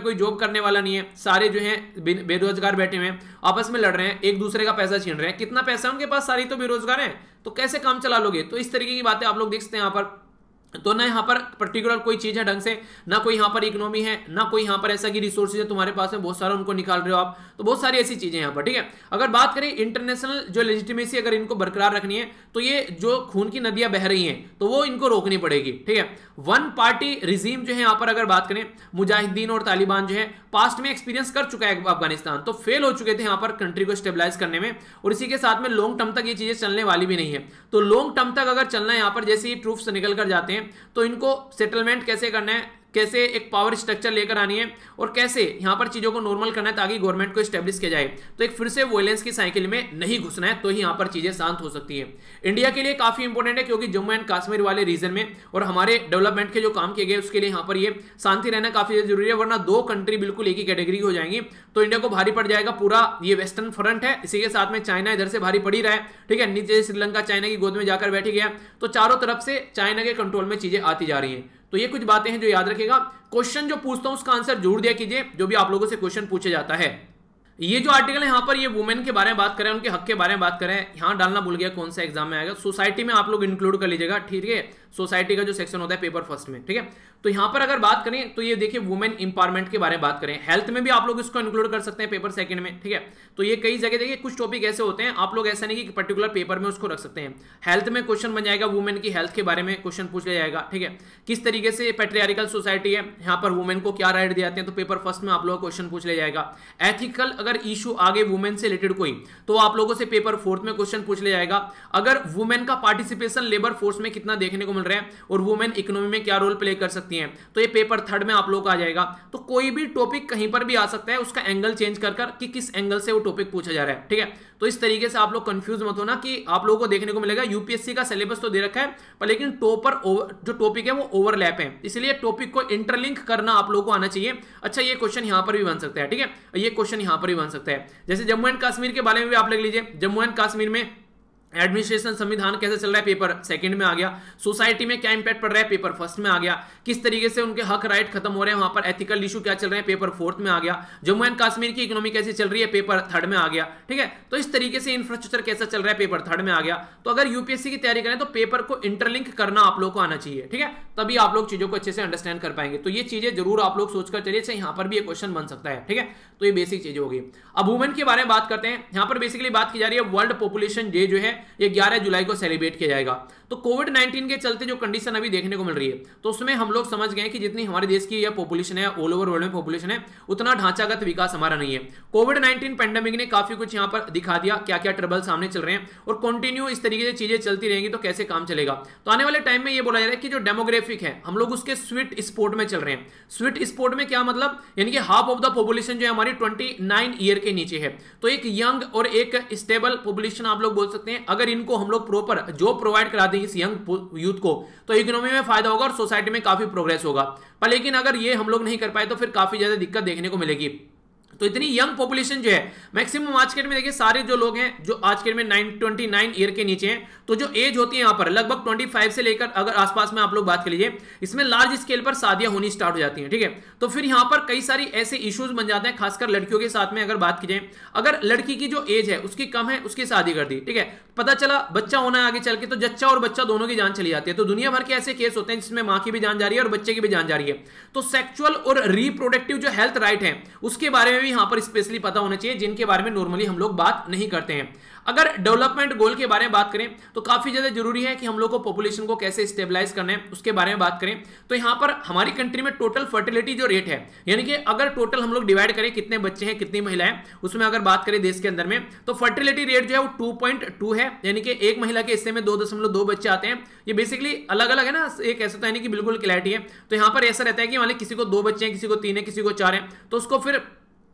कोई जॉब करने वाला नहीं है, सारे जो है बेरोजगार बैठे हुए हैं, आपस में लड़ रहे हैं, एक दूसरे का पैसा छीन रहे हैं, कितना पैसा है उनके पास, सारी तो बेरोजगार हैं, तो कैसे काम चला लोगे। तो इस तरीके की बातें आप लोग देख सकते हैं यहाँ पर। तो ना यहाँ पर पर्टिकुलर कोई चीज है ढंग से, ना कोई यहाँ पर इकोनॉमी है, ना कोई यहाँ पर ऐसा कि रिसोर्सेज है तुम्हारे पास में बहुत सारा, उनको निकाल रहे हो आप, तो बहुत सारी ऐसी चीजें यहाँ पर, ठीक है। अगर बात करें इंटरनेशनल जो लेजिटिमेसी अगर इनको बरकरार रखनी है, तो ये जो खून की नदियां बह रही हैं तो वो इनको रोकनी पड़ेगी, ठीक है। वन पार्टी रिजीम जो है यहाँ पर अगर बात करें, मुजाहिदीन और तालिबान जो है पास्ट में एक्सपीरियंस कर चुका है अफगानिस्तान, तो फेल हो चुके थे यहाँ पर कंट्री को स्टेबलाइज करने में, और इसी के साथ में लॉन्ग टर्म तक ये चीजें चलने वाली भी नहीं है। तो लॉन्ग टर्म तक अगर चलना है यहाँ पर, जैसे ही ट्रूप्स निकल कर जाते हैं, तो इनको सेटलमेंट कैसे करना है, कैसे एक पावर स्ट्रक्चर लेकर आनी है, और कैसे यहां पर चीजों को नॉर्मल करना है ताकि गवर्नमेंट को स्टैब्लिश किया जाए। तो एक फिर से वायलेंस की साइकिल में नहीं घुसना है, तो ही यहां पर चीजें शांत हो सकती है। इंडिया के लिए काफी इंपॉर्टेंट है, क्योंकि जम्मू एंड कश्मीर वाले रीजन में और हमारे डेवलपमेंट के जो काम किए गए उसके लिए यहां पर ये शांति रहना काफी जरूरी है, वरना दो कंट्री बिल्कुल एक ही कैटेगरी हो जाएंगी तो इंडिया को भारी पड़ जाएगा। पूरा ये वेस्टर्न फ्रंट है, इसी के साथ में चाइना इधर से भारी पड़ ही रहा है, ठीक है। नीचे श्रीलंका चाइना की गोद में जाकर बैठ गया, तो चारों तरफ से चाइना के कंट्रोल में चीजें आती जा रही हैं। तो ये कुछ बातें हैं जो याद रखेगा। क्वेश्चन जो पूछता हूं उसका आंसर जरूर दिया कीजिए, जो भी आप लोगों से क्वेश्चन पूछे जाता है। ये जो आर्टिकल है यहाँ पर, ये वुमेन के बारे में बात करें, उनके हक के बारे में बात करें, यहाँ डालना भूल गया कौन सा एग्जाम में आएगा, सोसाइटी में आप लोग इंक्लूड कर लीजिएगा, ठीक है। सोसाइटी का जो सेक्शन होता है पेपर फर्स्ट में, ठीक है। तो यहाँ पर अगर बात करें तो ये देखिए वुमेन इंपावरमेंट के बारे में बात करें, हेल्थ में भी आप लोग इसको इंक्लूड कर सकते हैं पेपर सेकंड में, ठीक है। तो ये कई जगह देखिए कुछ टॉपिक ऐसे होते हैं, आप लोग ऐसा नहीं कि पर्टिकुलर पेपर में उसको रख सकते हैं। हेल्थ में क्वेश्चन बन जाएगा, वुमेन की हेल्थ के बारे में क्वेश्चन पूछ लिया जाएगा, ठीक है। किस तरीके से पैट्रियार्कल सोसाइटी है, यहाँ पर वुमेन को क्या राइट दिए जाते हैं, तो पेपर फर्स्ट में आप लोग क्वेश्चन पूछ लिया जाएगा। एथिकल अगर इशू आगे वुमेन से रिलेटेड कोई, तो आप लोगों से पेपर फोर्थ में क्वेश्चन पूछ लिया जाएगा। अगर वुमेन का पार्टिसिपेशन लेबर फोर्स में कितना देखने को मिल रहा है और वुमेन इकोनॉमी में क्या रोल प्ले कर सकती हैं, तो ये पेपर थर्ड में आप लोग को आ जाएगा। तो कोई भी टॉपिक कहीं पर भी आ सकता है, उसका एंगल चेंज कर कर कि किस एंगल से वो टॉपिक पूछा जा रहा है, ठीक है। तो इस तरीके से आप लोग कंफ्यूज मत होना कि आप लोगों को देखने को मिलेगा यूपीएससी का सिलेबस तो दे रखा है, पर लेकिन टॉपर जो टॉपिक है वो ओवरलैप है, इसलिए टॉपिक को इंटरलिंक करना आप लोगों को आना चाहिए। अच्छा, ये क्वेश्चन यहां पर भी बन सकता है, ठीक है, ये क्वेश्चन यहां पर भी बन सकता है। जैसे जम्मू एंड कश्मीर के बारे में भी आप लिख लीजिए, जम्मू एंड कश्मीर में एडमिनिस्ट्रेशन संविधान कैसे चल रहा है, पेपर सेकंड में आ गया। सोसाइटी में क्या इंपैक्ट पड़ रहा है, पेपर फर्स्ट में आ गया। किस तरीके से उनके हक राइट खत्म हो रहे हैं, वहां पर एथिकल इशू क्या चल रहे हैं, पेपर फोर्थ में आ गया। जम्मू एंड कश्मीर की इकोनॉमी कैसे चल रही है, पेपर थर्ड में आ गया, ठीक है। तो इस तरीके से इंफ्रास्ट्रक्चर कैसा चल रहा है, पेपर थर्ड में आ गया। तो अगर यूपीएससी की तैयारी करें तो पेपर को इंटरलिंक करना आप लोग को आना चाहिए, ठीक है, तभी आप लोग चीजों को अच्छे से अंडरस्टैंड कर पाएंगे। तो ये चीजें जरूर आप लोग सोचकर चलिए, यहाँ पर भी एक क्वेश्चन बन सकता है, ठीक है। तो ये बेसिक चीजें होगी। अब वुमेन के बारे में बात करते हैं। यहाँ पर बेसिकली बात की जा रही है वर्ल्ड पॉपुलेशन डे जो है ये ग्यारह जुलाई को सेलिब्रेट किया जाएगा। तो कोविड नाइनटीन के चलते जो कंडीशन अभी देखने को मिल रही है, तो उसमें हम लोग समझ गए कि जितनी हमारे देश की यह पॉपुलेशन है, ऑल ओवर वर्ल्ड में पॉपुलेशन है, उतना ढांचागत विकास हमारा नहीं है। कोविड नाइनटीन पेंडेमिक ने काफी कुछ यहाँ पर दिखा दिया, क्या क्या ट्रबल सामने चल रहे हैं, और कंटिन्यू इस तरीके से चीजें चलती रहेंगी तो कैसे काम चलेगा। तो आने वाले टाइम में ये बोला जा रहा है कि जो डेमोग्राफिक है हम लोग उसके स्वीट स्पॉट में चल रहे हैं। स्वीट स्पॉट में क्या मतलब, यानी कि हाफ ऑफ द पॉपुलेशन जो है हमारी ट्वेंटी नाइन ईयर के नीचे है। तो एक यंग और एक स्टेबल पॉपुलेशन आप लोग बोल सकते हैं। अगर इनको हम लोग प्रॉपर जॉब प्रोवाइड करा दें इस यंग यूथ को, तो इकोनॉमी में फायदा होगा और सोसाइटी में काफी प्रोग्रेस होगा। पर लेकिन अगर ये हम लोग नहीं कर पाए तो फिर काफी ज्यादा दिक्कत देखने को मिलेगी। तो इतनी यंग पॉपुलेशन जो है मैक्सिमम आज के डेट में देखिए सारे जो लोग हैं जो आज के डेट में नाइन ट्वेंटी नाइन ईयर के नीचे हैं, तो जो एज होती है यहाँ पर लगभग पच्चीस से लेकर अगर आसपास में आप लोग बात कर लीजिए, इसमें लार्ज स्केल पर शादियां होनी स्टार्ट हो जाती हैं, ठीक है। तो फिर यहाँ पर कई सारी ऐसे इश्यूज बन जाते हैं, खासकर लड़कियों के साथ में अगर बात की जाए, अगर लड़की की जो एज है उसकी कम है, उसकी शादी कर दी, ठीक है, पता चला बच्चा होना है आगे चल के, तो जच्चा और बच्चा दोनों की जान चली जाती है। तो दुनिया भर के ऐसे केस होते हैं जिसमें माँ की भी जान जा रही है और बच्चे की भी जान जा रही है। तो सेक्सुअल और रिप्रोडक्टिव जो हेल्थ राइट है उसके बारे में भी यहाँ पर स्पेशली पता होना चाहिए, जिनके बारे में नॉर्मली हम लोग बात नहीं करते हैं। अगर डेवलपमेंट गोल के बारे में बात करें तो काफी ज्यादा जरूरी है कि हम लोग को पॉपुलेशन को कैसे स्टेबलाइज करना है उसके बारे में बात करें। तो यहाँ पर हमारी कंट्री में टोटल फर्टिलिटी जो रेट है, यानी कि अगर टोटल हम लोग डिवाइड करें कितने बच्चे हैं कितनी महिलाएं, उसमें अगर बात करें देश के अंदर में, तो फर्टिलिटी रेट जो है वो टू पॉइंट टू है, यानी कि एक महिला के हिस्से में दो दशमलव दो बच्चे आते हैं। ये बेसिकली अलग अलग है ना, एक ऐसा तो है नहीं कि बिल्कुल क्लैरिटी है। तो यहाँ पर ऐसा रहता है कि मान लीजिए किसी को दो बच्चे हैं, किसी को तीन है, किसी को चार है, तो उसको फिर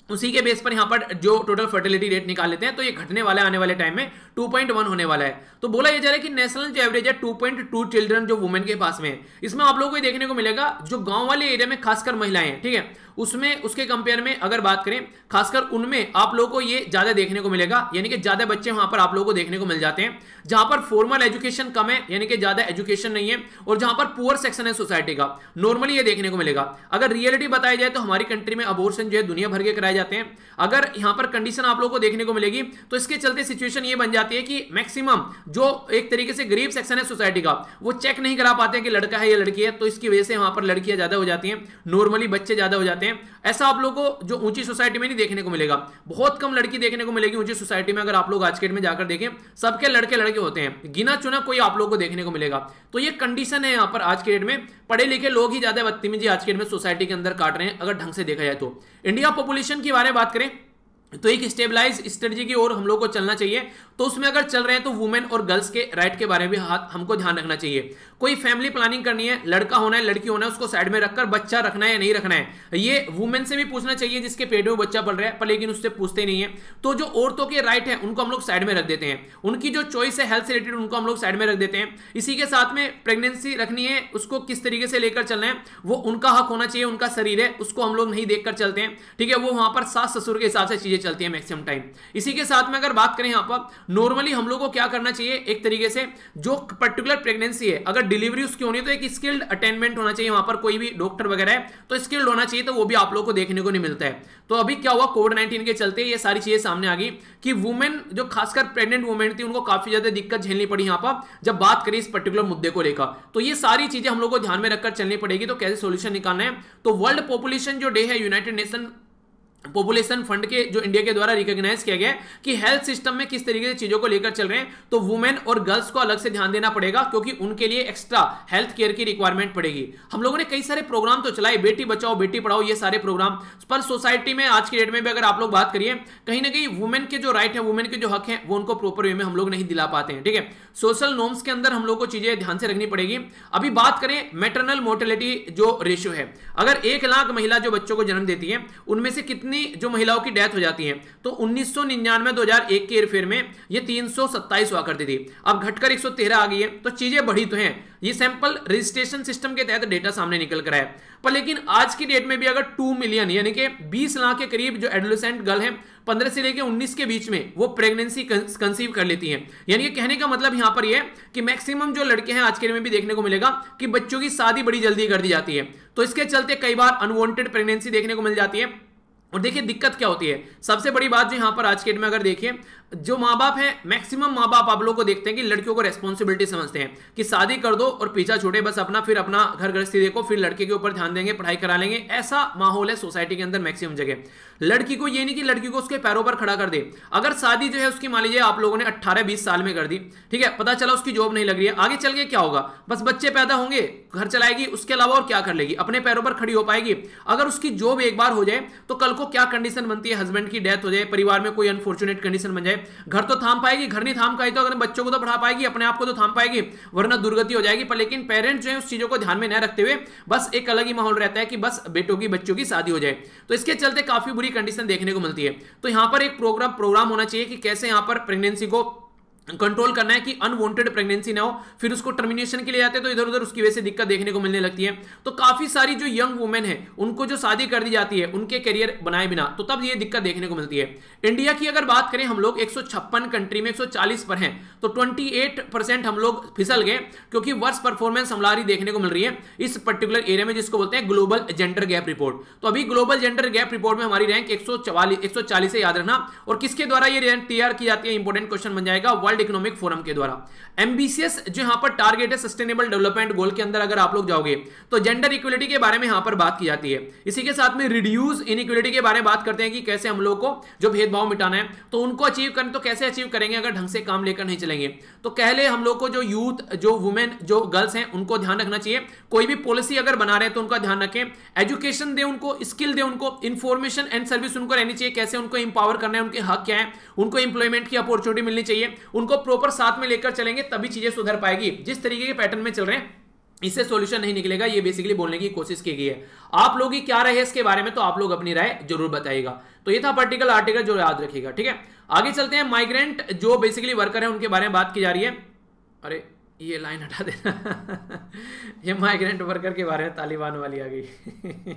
उसी के बेस पर यहां पर जो टोटल फर्टिलिटी रेट निकाल लेते हैं, तो ये घटने वाला है आने वाले टाइम में, टू पॉइंट वन होने वाला है। तो बोला ये जा रहा है कि नेशनल जो एवरेज है टू पॉइंट टू चिल्ड्रन जो वुमेन के पास में है। इसमें आप लोगों को देखने को मिलेगा जो गांव वाले एरिया में खासकर महिलाएं हैं, ठीक है, उसमें उसके कंपेयर में अगर बात करें खासकर उनमें आप लोगों को ये ज्यादा देखने को मिलेगा, यानी कि ज्यादा बच्चे वहां पर आप लोगों को देखने को मिल जाते हैं जहां पर फॉर्मल एजुकेशन कम है, यानी कि ज्यादा एजुकेशन नहीं है, और जहां पर पुअर सेक्शन है सोसाइटी का, नॉर्मली ये देखने को मिलेगा। अगर रियलिटी बताई जाए तो हमारी कंट्री में अबॉर्शन जो है दुनिया भर के कराए जाते हैं। अगर यहां पर कंडीशन आप लोगों को देखने को मिलेगी तो इसके चलते सिचुएशन ये बन जाती है कि मैक्सिमम जो एक तरीके से गरीब सेक्शन है सोसाइटी का, वो चेक नहीं करा पाते हैं कि लड़का है या लड़की है, तो इसकी वजह से वहां पर लड़कियां ज्यादा हो जाती हैं, नॉर्मली बच्चे ज्यादा हो जाते हैं। ऐसा आप लोगों को जो ऊंची सोसाइटी में नहीं देखने को मिलेगा, बहुत कम लड़की देखने को मिलेगी ऊंची सोसाइटी में। अगर आप लोग आज के डेट में जाकर देखें, सबके लड़के लड़के होते हैं, गिना चुना कोई आप लोगों को देखने को मिलेगा। तो ये कंडीशन है यहाँ पर आज के डेट में, पढ़े लिखे लोग ही ज्यादा बदतमीजी आज के डेट में सोसाइटी के अंदर काट रहे हैं अगर ढंग से देखा जाए तो। इंडिया पॉपुलेशन के बारे में बात करें तो एक स्टेबलाइज स्ट्रेटजी की ओर हम लोग को चलना चाहिए। तो उसमें अगर चल रहे हैं तो वुमेन और गर्ल्स के राइट के बारे में हाथ हमको ध्यान रखना चाहिए। कोई फैमिली प्लानिंग करनी है, लड़का होना है लड़की होना है, उसको साइड में रखकर बच्चा रखना है या नहीं रखना है, ये वुमेन से भी पूछना चाहिए जिसके पेट में बच्चा पल रहा है, पर लेकिन उससे पूछते नहीं है। तो जो औरतों के राइट है उनको हम लोग साइड में रख देते हैं, उनकी जो चॉइस है हेल्थ से रिलेटेड उनको हम लोग साइड में रख देते हैं। इसी के साथ में प्रेगनेंसी रखनी है, उसको किस तरीके से लेकर चलना है वो उनका हक होना चाहिए, उनका शरीर है, उसको हम लोग नहीं देखकर चलते हैं, ठीक है। वो वहां पर सास ससुर के हिसाब से चीजें चलती है मैक्सिमम टाइम। इसी के साथ में अगर बात करें यहां पर नॉर्मली हम लोग को क्या करना चाहिए, एक तरीके से जो पर्टिकुलर प्रेगनेंसी है अगर डिलीवरी उसकी होनी है तो एक स्किल्ड अटेंडमेंट होना चाहिए, वहां पर कोई भी डॉक्टर वगैरह है तो स्किल्ड होना चाहिए, तो वो भी आप लोग को देखने को नहीं मिलता है। तो अभी क्या हुआ, कोविड नाइनटीन के चलते ये सारी चीजें सामने आ गई कि वुमेन जो खासकर प्रेग्नेंट वुमेन थी उनको काफी ज्यादा दिक्कत झेलनी पड़ी यहां पर जब बात करें इस पर्टिकुलर मुद्दे को लेकर। तो ये सारी चीजें हम लोग को ध्यान में रखकर चलनी पड़ेगी। तो कैसे सोल्यूशन निकालना है, तो वर्ल्ड पॉपुलेशन जो डे है यूनाइटेड नेशन पॉपुलेशन फंड के जो इंडिया के द्वारा रिकॉग्नाइज किया गया है कि हेल्थ सिस्टम में किस तरीके से चीजों को लेकर चल रहे हैं, तो वुमेन और गर्ल्स को अलग से ध्यान देना पड़ेगा क्योंकि उनके लिए एक्स्ट्रा हेल्थ केयर की रिक्वायरमेंट पड़ेगी। हम लोगों ने कई सारे प्रोग्राम तो चलाए, बेटी बचाओ बेटी पढ़ाओ, ये सारे प्रोग्राम, पर सोसाइटी में आज की डेट में भी अगर आप लोग बात करिए कहीं ना कहीं वुमेन के जो राइट है, वुमेन के जो हक है वो उनको प्रॉपर वे में हम लोग नहीं दिला पाते हैं, ठीक है। सोशल नॉर्म्स के अंदर हम लोग को चीजें ध्यान से रखनी पड़ेगी। अभी बात करें मैटरनल मोर्टेलिटी जो रेशियो है, अगर एक लाख महिला जो बच्चों को जन्म देती है उनमें से कितनी जो महिलाओं की डेथ हो जाती है, तो उन्नीस सौ निन्यानवे दो हजार एक के हेरफेर में ये तीन सौ सत्ताईस हुआ करती थी, अब घटकर एक सौ तेरह आ गई है। तो चीजें बढ़ी तो हैं, ये सैंपल रजिस्ट्रेशन सिस्टम के तहत डेटा सामने निकल कर आया। पर लेकिन आज की डेट में भी अगर टू मिलियन यानी कि बीस लाख के करीब जो एडोलेसेंट गर्ल हैं पंद्रह से लेकर उन्नीस के बीच में वो प्रेगनेंसी कंसीव कर लेती हैं, यानी कि कहने का मतलब यहां पर ये है कि मैक्सिमम जो लड़के हैं आज के डेट में भी देखने को मिलेगा कि बच्चों की शादी बड़ी जल्दी कर दी जाती है। तो इसके चलते कई बार अनवांटेड प्रेगनेंसी देखने को मिल जाती है। और देखिए दिक्कत क्या होती है, सबसे बड़ी बात जो यहां पर आज के डेट में अगर देखिए जो माँ बाप है, मैक्सिमम माँ बाप आप लोग को देखते हैं कि लड़कियों को रेस्पॉन्सिबिलिटी समझते हैं कि शादी कर दो और पीछा छोड़े बस अपना, फिर अपना घर गृहस्थी देखो, फिर लड़के के ऊपर ध्यान देंगे, पढ़ाई करा लेंगे। ऐसा माहौल है सोसाइटी के अंदर मैक्सिमम जगह। लड़की को ये नहीं कि लड़की को उसके पैरों पर खड़ा कर दे। अगर शादी जो है उसकी मान लीजिए आप लोगों ने अट्ठारह बीस साल में कर दी, ठीक है, पता चला उसकी जॉब नहीं लग रही है, आगे चल के क्या होगा, बस बच्चे पैदा होंगे, घर चलाएगी, उसके अलावा और क्या कर लेगी, अपने पैरों पर खड़ी हो पाएगी। अगर उसकी जॉब एक बार हो जाए तो कल को क्या कंडीशन बनती है, हस्बैंड की डेथ हो जाए, परिवार में कोई अनफॉर्चुनेट कंडीशन बन जाए, घर तो थाम पाएगी, घर नहीं थाम पाई तो अगर बच्चों को तो पढ़ा पाएगी, अपने आप को तो थाम पाएगी, वरना दुर्गति हो जाएगी। पर लेकिन पेरेंट्स जो है उस चीजों को ध्यान में न रखते हुए बस एक अलग ही माहौल रहता है कि बस बेटों की बच्चों की शादी हो जाए। तो इसके चलते काफी बुरी कंडीशन देखने को मिलती है। तो यहां पर एक प्रोग्राम प्रोग्राम होना चाहिए कि कैसे यहां पर प्रेगनेंसी को कंट्रोल करना है कि अनवांटेड प्रेगनेंसी ना हो, फिर उसको टर्मिनेशन के लिए जाते हैं तो इधर उधर उसकी वजह से दिक्कत देखने को मिलने लगती है। तो काफी सारी जो यंग वुमेन है उनको जो शादी कर दी जाती है उनके करियर बनाए बिना, तो तब ये दिक्कत देखने को मिलती है। इंडिया की अगर बात करें हम लोग एक सौ छप्पन कंट्री में एक सौ चालीस पर हैं, तो अट्ठाईस परसेंट हम लोग फिसल गए क्योंकि वर्ष परफॉर्मेंस हमारी देखने को मिल रही है इस पर्टिकुलर एरिया में जिसको बोलते हैं ग्लोबल जेंडर गैप रिपोर्ट। तो अभी ग्लोबल जेंडर गैप रिपोर्ट में हमारी रैंक एक सौ चालीस है, याद रखना। और किसके द्वारा ये रैंक तैयार की जाती है, इंपोर्टेंट क्वेश्चन बन जाएगा, वर्ल्ड इकोनॉमिक फोरम के द्वारा। एम्बिशियस जो यहां पर टारगेट है सस्टेनेबल डेवलपमेंट गोल के अंदर अगर आप लोग जाओगे तो जेंडर इक्वलिटी के बारे में यहां पर बात की जाती है। इसी के साथ में रिड्यूस इनइक्वलिटी के बारे में बात करते हैं कि कैसे हम लोग को जो भेदभाव मिटाना है, तो उनको अचीव करने तो कैसे अचीव करेंगे अगर ढंग से काम लेकर नहीं चलेंगे। तो पहले हम लोग को जो यूथ जो वुमेन जो गर्ल्स हैं उनको ध्यान रखना चाहिए, कोई भी पॉलिसी अगर बना रहे हैं तो उनका ध्यान रखें, एजुकेशन दे उनको, स्किल दे उनको, इंफॉर्मेशन एंड सर्विस उनको रहनी चाहिए, कैसे उनको इंपावर करना है, उनके हक क्या है, उनको इंप्लॉयमेंट की अपॉर्चुनिटी मिलनी चाहिए, उनको प्रॉपर साथ में लेकर चलेंगे तभी चीजें सुधर पाएगी। जिस तरीके के पैटर्न में चल रहे हैं इससे सॉल्यूशन नहीं निकलेगा, ये बेसिकली बोलने की कोशिश की गई है। आप लोग की क्या राय है इसके बारे में, तो आप लोग अपनी राय जरूर बताइएगा। तो ये था पर्टिकुलर आर्टिकल जो याद रखिएगा, ठीक है। आगे चलते हैं, माइग्रेंट जो बेसिकली वर्कर है उनके बारे में बात की जा रही है। अरे ये लाइन हटा देना ये माइग्रेंट वर्कर के बारे में तालिबान वाली आ गई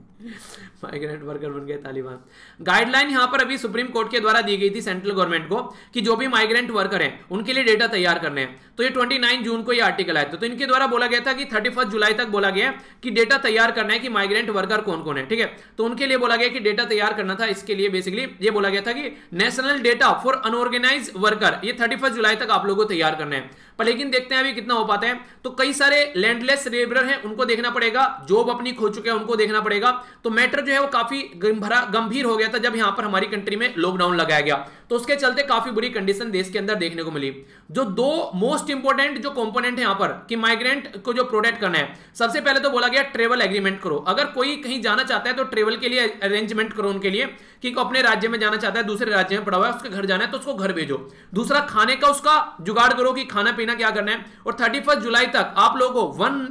माइग्रेंट वर्कर बन गए तालिबान। गाइडलाइन यहां पर अभी सुप्रीम कोर्ट के द्वारा दी गई थी सेंट्रल गवर्नमेंट को कि जो भी माइग्रेंट वर्कर हैं उनके लिए डेटा तैयार करने हैं। तो ये उनतीस जून को ये आर्टिकल आया था, तो इनके द्वारा बोला गया था कि इकतीस जुलाई तक बोला गया कि डेटा तैयार करना है कि माइग्रेंट वर्कर कौन कौन है, ठीक है। तो उनके लिए बोला गया कि डेटा तैयार करना था। इसके लिए बेसिकली ये बोला गया था कि national data for unorganise worker ये इकतीस जुलाई तक आप लोगों को तैयार करना है। पर लेकिन देखते हैं अभी कितना हो पाता है। तो कई सारे लैंडलेस लेबरर हैं, उनको देखना पड़ेगा, जॉब अपनी खो चुके हैं उनको देखना पड़ेगा। तो मैटर जो है वो काफी गंभीर हो गया था जब यहां पर हमारी कंट्री में लॉकडाउन लगाया गया, तो उसके चलते काफी बुरी कंडीशन देश के अंदर देखने को मिली। जो दो मोस्ट इंपोर्टेंट जो कंपोनेंट है यहां पर कि माइग्रेंट को जो प्रोटेक्ट करना है, सबसे पहले तो बोला गया ट्रेवल एग्रीमेंट करो। अगर कोई कहीं जाना चाहता है तो ट्रेवल के लिए अरेंजमेंट करो उनके लिए कि अपने राज्य में जाना चाहता है, दूसरे राज्य में पड़ा हुआ है, उसके घर जाना है तो उसको घर भेजो। दूसरा, खाने का उसका जुगाड़ करो कि खाना पीना क्या करना है। और थर्टी फर्स्ट जुलाई तक आप लोगों को one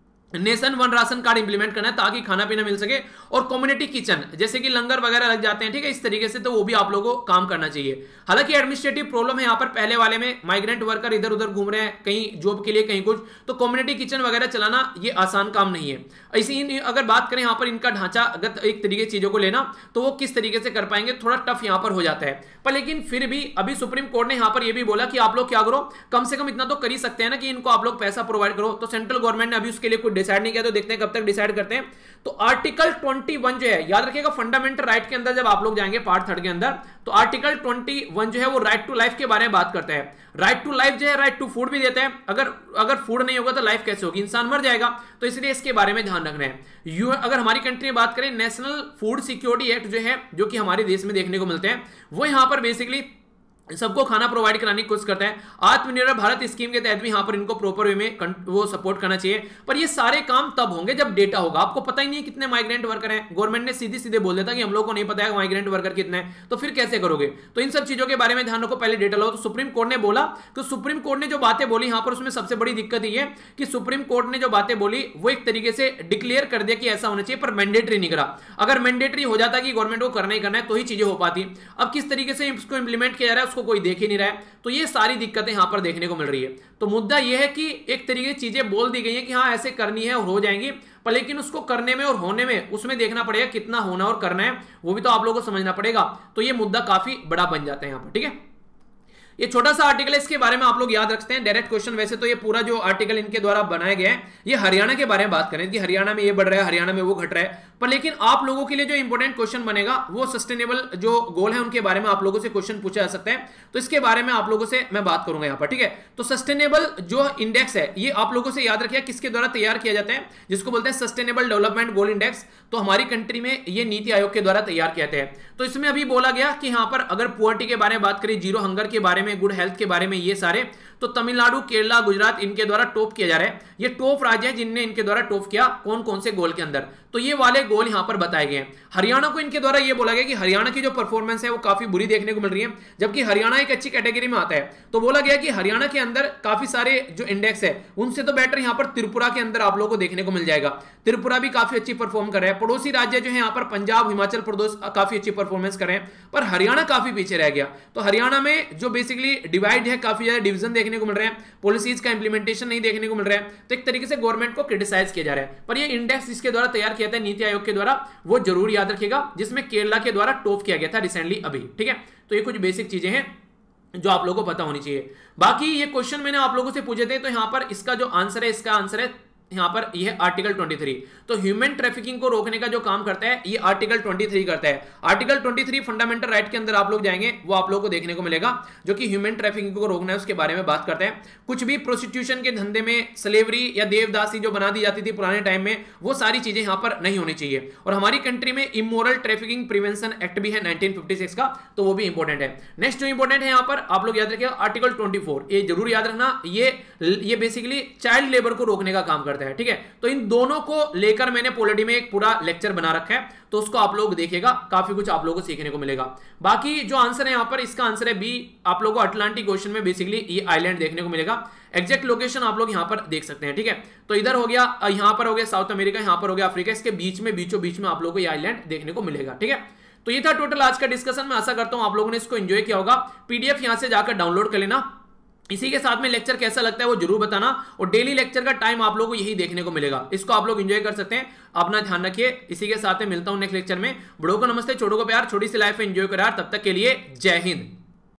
nation one ration card implement करना है ताकि खाना पीना मिल सके। और कम्युनिटी किचन जैसे कि लंगर वगैरह लग जाते हैं, ठीक है, इस तरीके से, तो वो भी आप लोगों को काम करना चाहिए। हालांकि एडमिनिस्ट्रेटिव प्रॉब्लम है यहाँ पर, पहले वाले में माइग्रेंट वर्कर इधर उधर घूम रहे हैं, कहीं जॉब के लिए कहीं कुछ, तो कम्युनिटी किचन वगैरह चलाना ये आसान काम नहीं है। इसी अगर बात करें यहाँ पर इनका ढांचा अगर एक तरीके की चीजों को लेना, तो वो किस तरीके से कर पाएंगे, थोड़ा टफ यहाँ पर हो जाता है। पर लेकिन फिर भी अभी सुप्रीम कोर्ट ने यहाँ पर यह भी बोला कि आप लोग क्या करो, कम से कम इतना तो कर ही सकते हैं ना कि इनको आप लोग पैसा प्रोवाइड करो। तो सेंट्रल गवर्नमेंट ने अभी उसके लिए कुछ डिसाइड नहीं किया, तो देखते हैं कब तक डिसाइड करते हैं। तो आर्टिकल इक्कीस जो है, याद रखिएगा, फंडामेंटल राइट के अंदर जब आप लोग जाएंगे पार्ट थर्ड के अंदर, तो आर्टिकल इक्कीस जो है वो राइट टू लाइफ के बारे में बात करता है। राइट टू लाइफ जो है राइट टू फूड भी देता है। अगर अगर फूड नहीं होगा तो लाइफ कैसे होगी, इंसान मर जाएगा। तो इसलिए इसके बारे में ध्यान रखना है। यू अगर हमारी कंट्री में बात करें, नेशनल फूड सिक्योरिटी एक्ट जो है, जो कि हमारे देश में देखने को मिलते हैं, वो यहां पर बेसिकली सबको खाना प्रोवाइड कराने की कोशिश करता है। आत्मनिर्भर भारत स्कीम के तहत भी यहां पर इनको प्रॉपर वे में वो सपोर्ट करना चाहिए। पर ये सारे काम तब होंगे जब डेटा होगा। आपको पता ही नहीं है कितने माइग्रेंट वर्कर हैं, गवर्नमेंट ने सीधे सीधे बोल देता कि हम लोग को नहीं पता है माइग्रेंट वर्कर कितने हैं, तो फिर कैसे करोगे। तो इन सब चीजों के बारे में ध्यान रखो, पहले डेटा लो। तो सुप्रीम कोर्ट ने बोला, तो सुप्रीम कोर्ट ने जो बातें बोली यहां पर, उसमें सबसे बड़ी दिक्कत ये है कि सुप्रीम कोर्ट ने जो बातें बोली वो एक तरीके से डिक्लेयर कर दिया कि ऐसा होना चाहिए, पर मैंडेटरी नहीं करा। अगर मैंडेटरी हो जाता कि गवर्नमेंट को करना ही करना है तो ही चीजें हो पाती। अब किस तरीके से इसको इंप्लीमेंट किया जा रहा है उसको कोई देख ही नहीं रहा है। तो ये सारी दिक्कतें यहां पर देखने को मिल रही है। तो मुद्दा यह है कि एक तरीके की चीजें बोल दी गई हैं कि हाँ ऐसे करनी है और हो जाएंगी, पर लेकिन उसको करने में और होने में उसमें देखना पड़ेगा कितना होना और करना है, वो भी तो आप लोगों को समझना पड़ेगा। तो ये मुद्दा काफी बड़ा बन जाता है यहां पर, ठीक है। ये छोटा सा आर्टिकल है, इसके बारे में आप लोग याद रखते हैं। डायरेक्ट क्वेश्चन वैसे तो ये पूरा जो आर्टिकल इनके द्वारा बनाया गया है, ये हरियाणा के बारे में बात करें कि हरियाणा में ये बढ़ रहा है, हरियाणा में वो घट रहा है। पर लेकिन आप लोगों के लिए जो इंपॉर्टेंट क्वेश्चन बनेगा वो सस्टेनेबल जो गोल है उनके बारे में आप लोगों से क्वेश्चन पूछा जा सकता है। तो इसके बारे में आप लोगों से मैं बात करूंगा यहाँ पर, ठीक है। तो सस्टेनेबल जो इंडेक्स है ये आप लोगों से याद रखिए किसके द्वारा तैयार किया जाता है, जिसको बोलते हैं सस्टेनेबल डेवलपमेंट गोल इंडेक्स। तो हमारी कंट्री में ये नीति आयोग के द्वारा तैयार किया जाता है। तो इसमें अभी बोला गया कि यहाँ पर अगर पुअर्टी के बारे में बात करें, जीरो हंगर के बारे में, गुड हेल्थ के बारे में, ये सारे तो तमिलनाडु, केरला, गुजरात इनके द्वारा टॉप किया जा रहा है। ये टॉप राज्य है जिनने इनके द्वारा टॉप किया कौन कौन से गोल के अंदर, तो ये वाले गोल यहां पर बताए गए हैं। हरियाणा को इनके द्वारा ये बोला गया कि हरियाणा की जो परफॉर्मेंस है वो काफी बुरी देखने को मिल रही है, जबकि हरियाणा एक अच्छी कैटेगरी में आता है। तो बोला गया कि हरियाणा के अंदर काफी सारे जो इंडेक्स है उनसे तो बेटर यहां पर त्रिपुरा के अंदर आप लोगों को देखने को मिल जाएगा। त्रिपुरा भी काफी अच्छी परफॉर्म कर रहा है। पड़ोसी राज्य जो है यहाँ पर पंजाब, हिमाचल प्रदेश काफी अच्छी परफॉर्मेंस कर रहे हैं, पर हरियाणा काफी पीछे रह गया। तो हरियाणा में जो बेसिकली डिवाइड है, काफी ज्यादा डिवीजन देखने को मिल रहे हैं, पॉलिसीज का इंप्लीमेंटेशन नहीं देखने को मिल रहा है। तो एक तरीके से गवर्नमेंट को क्रिटिसाइज किया जा रहा है। पर ये इंडेक्स जिसके द्वारा तैयार किया था नीति आयोग के द्वारा, वो जरूर याद रखिएगा, जिसमें केरला के द्वारा टॉप किया गया था रिसेंटली अभी, ठीक है। तो ये कुछ बेसिक चीजें हैं जो आप लोगों को पता होनी चाहिए। बाकी ये क्वेश्चन मैंने आप लोगों से पूछे थे, तो यहां पर इसका जो आंसर है, इसका आंसर है यहां पर यह आर्टिकल तेईस। तो ह्यूमन ट्रैफिकिंग को रोकने का जो काम करता है ये आर्टिकल तेईस करता है। आर्टिकल तेईस फंडामेंटल राइट के अंदर आप लोग जाएंगे वो आप लोगों को देखने को मिलेगा, जो कि ह्यूमन ट्रैफिकिंग को रोकना है उसके बारे में बात करता है। कुछ भी प्रोस्टिट्यूशन के धंधे में स्लेवरी या देवदासी जो बना दी जाती थी पुराने टाइम में, वो सारी चीजें यहां पर नहीं होनी चाहिए। और हमारी कंट्री में इमोरल ट्रैफिकिंग प्रिवेंशन एक्ट भी है नाइनटीन फिफ्टी सिक्स का, तो वो भी इंपॉर्टेंट है। नेक्स्ट जो इंपॉर्टेंट है यहां पर आप लोग याद रखिएगा आर्टिकल चौबीस, ये जरूर याद रखना, ये ये बेसिकली चाइल्ड लेबर को रोकने का काम करता है। करता है, ठीक है। तो इन दोनों को लेकर मैंने पॉलिटी में एक पूरा लेक्चर बना रखा है, तो उसको आप लोग देखिएगा, काफी कुछ आप लोगों को सीखने को मिलेगा। बाकी जो आंसर है यहाँ पर, इसका आंसर है बी, आप लोगों को अटलांटिक ओशन में बेसिकली ये आइलैंड देखने को मिलेगा। एग्जैक्ट लोकेशन आप लोग यहाँ पर देख सकते हैं, ठीक है। तो इधर हो गया, यहाँ पर हो गया साउथ अमेरिका, यहाँ पर हो गया अफ्रीका, इसके बीच में बीचों बीच में आप लोगों को ये आइलैंड देखने को मिलेगा, ठीक है। तो ये था टोटल आज का डिस्कशन। मैं आशा करता हूं आप लोगों ने इसको एंजॉय किया होगा। पीडीएफ यहां से जाकर डाउनलोड कर लेना। इसी के साथ में लेक्चर कैसा लगता है वो जरूर बताना, और डेली लेक्चर का टाइम आप लोगों को यही देखने को मिलेगा, इसको आप लोग एंजॉय कर सकते हैं। अपना ध्यान रखिए। इसी के साथ में मिलता हूं नेक्स्ट लेक्चर में। बड़ों को नमस्ते, छोटों को प्यार, छोटी सी लाइफ एंजॉय करो यार। तब तक के लिए जय हिंद।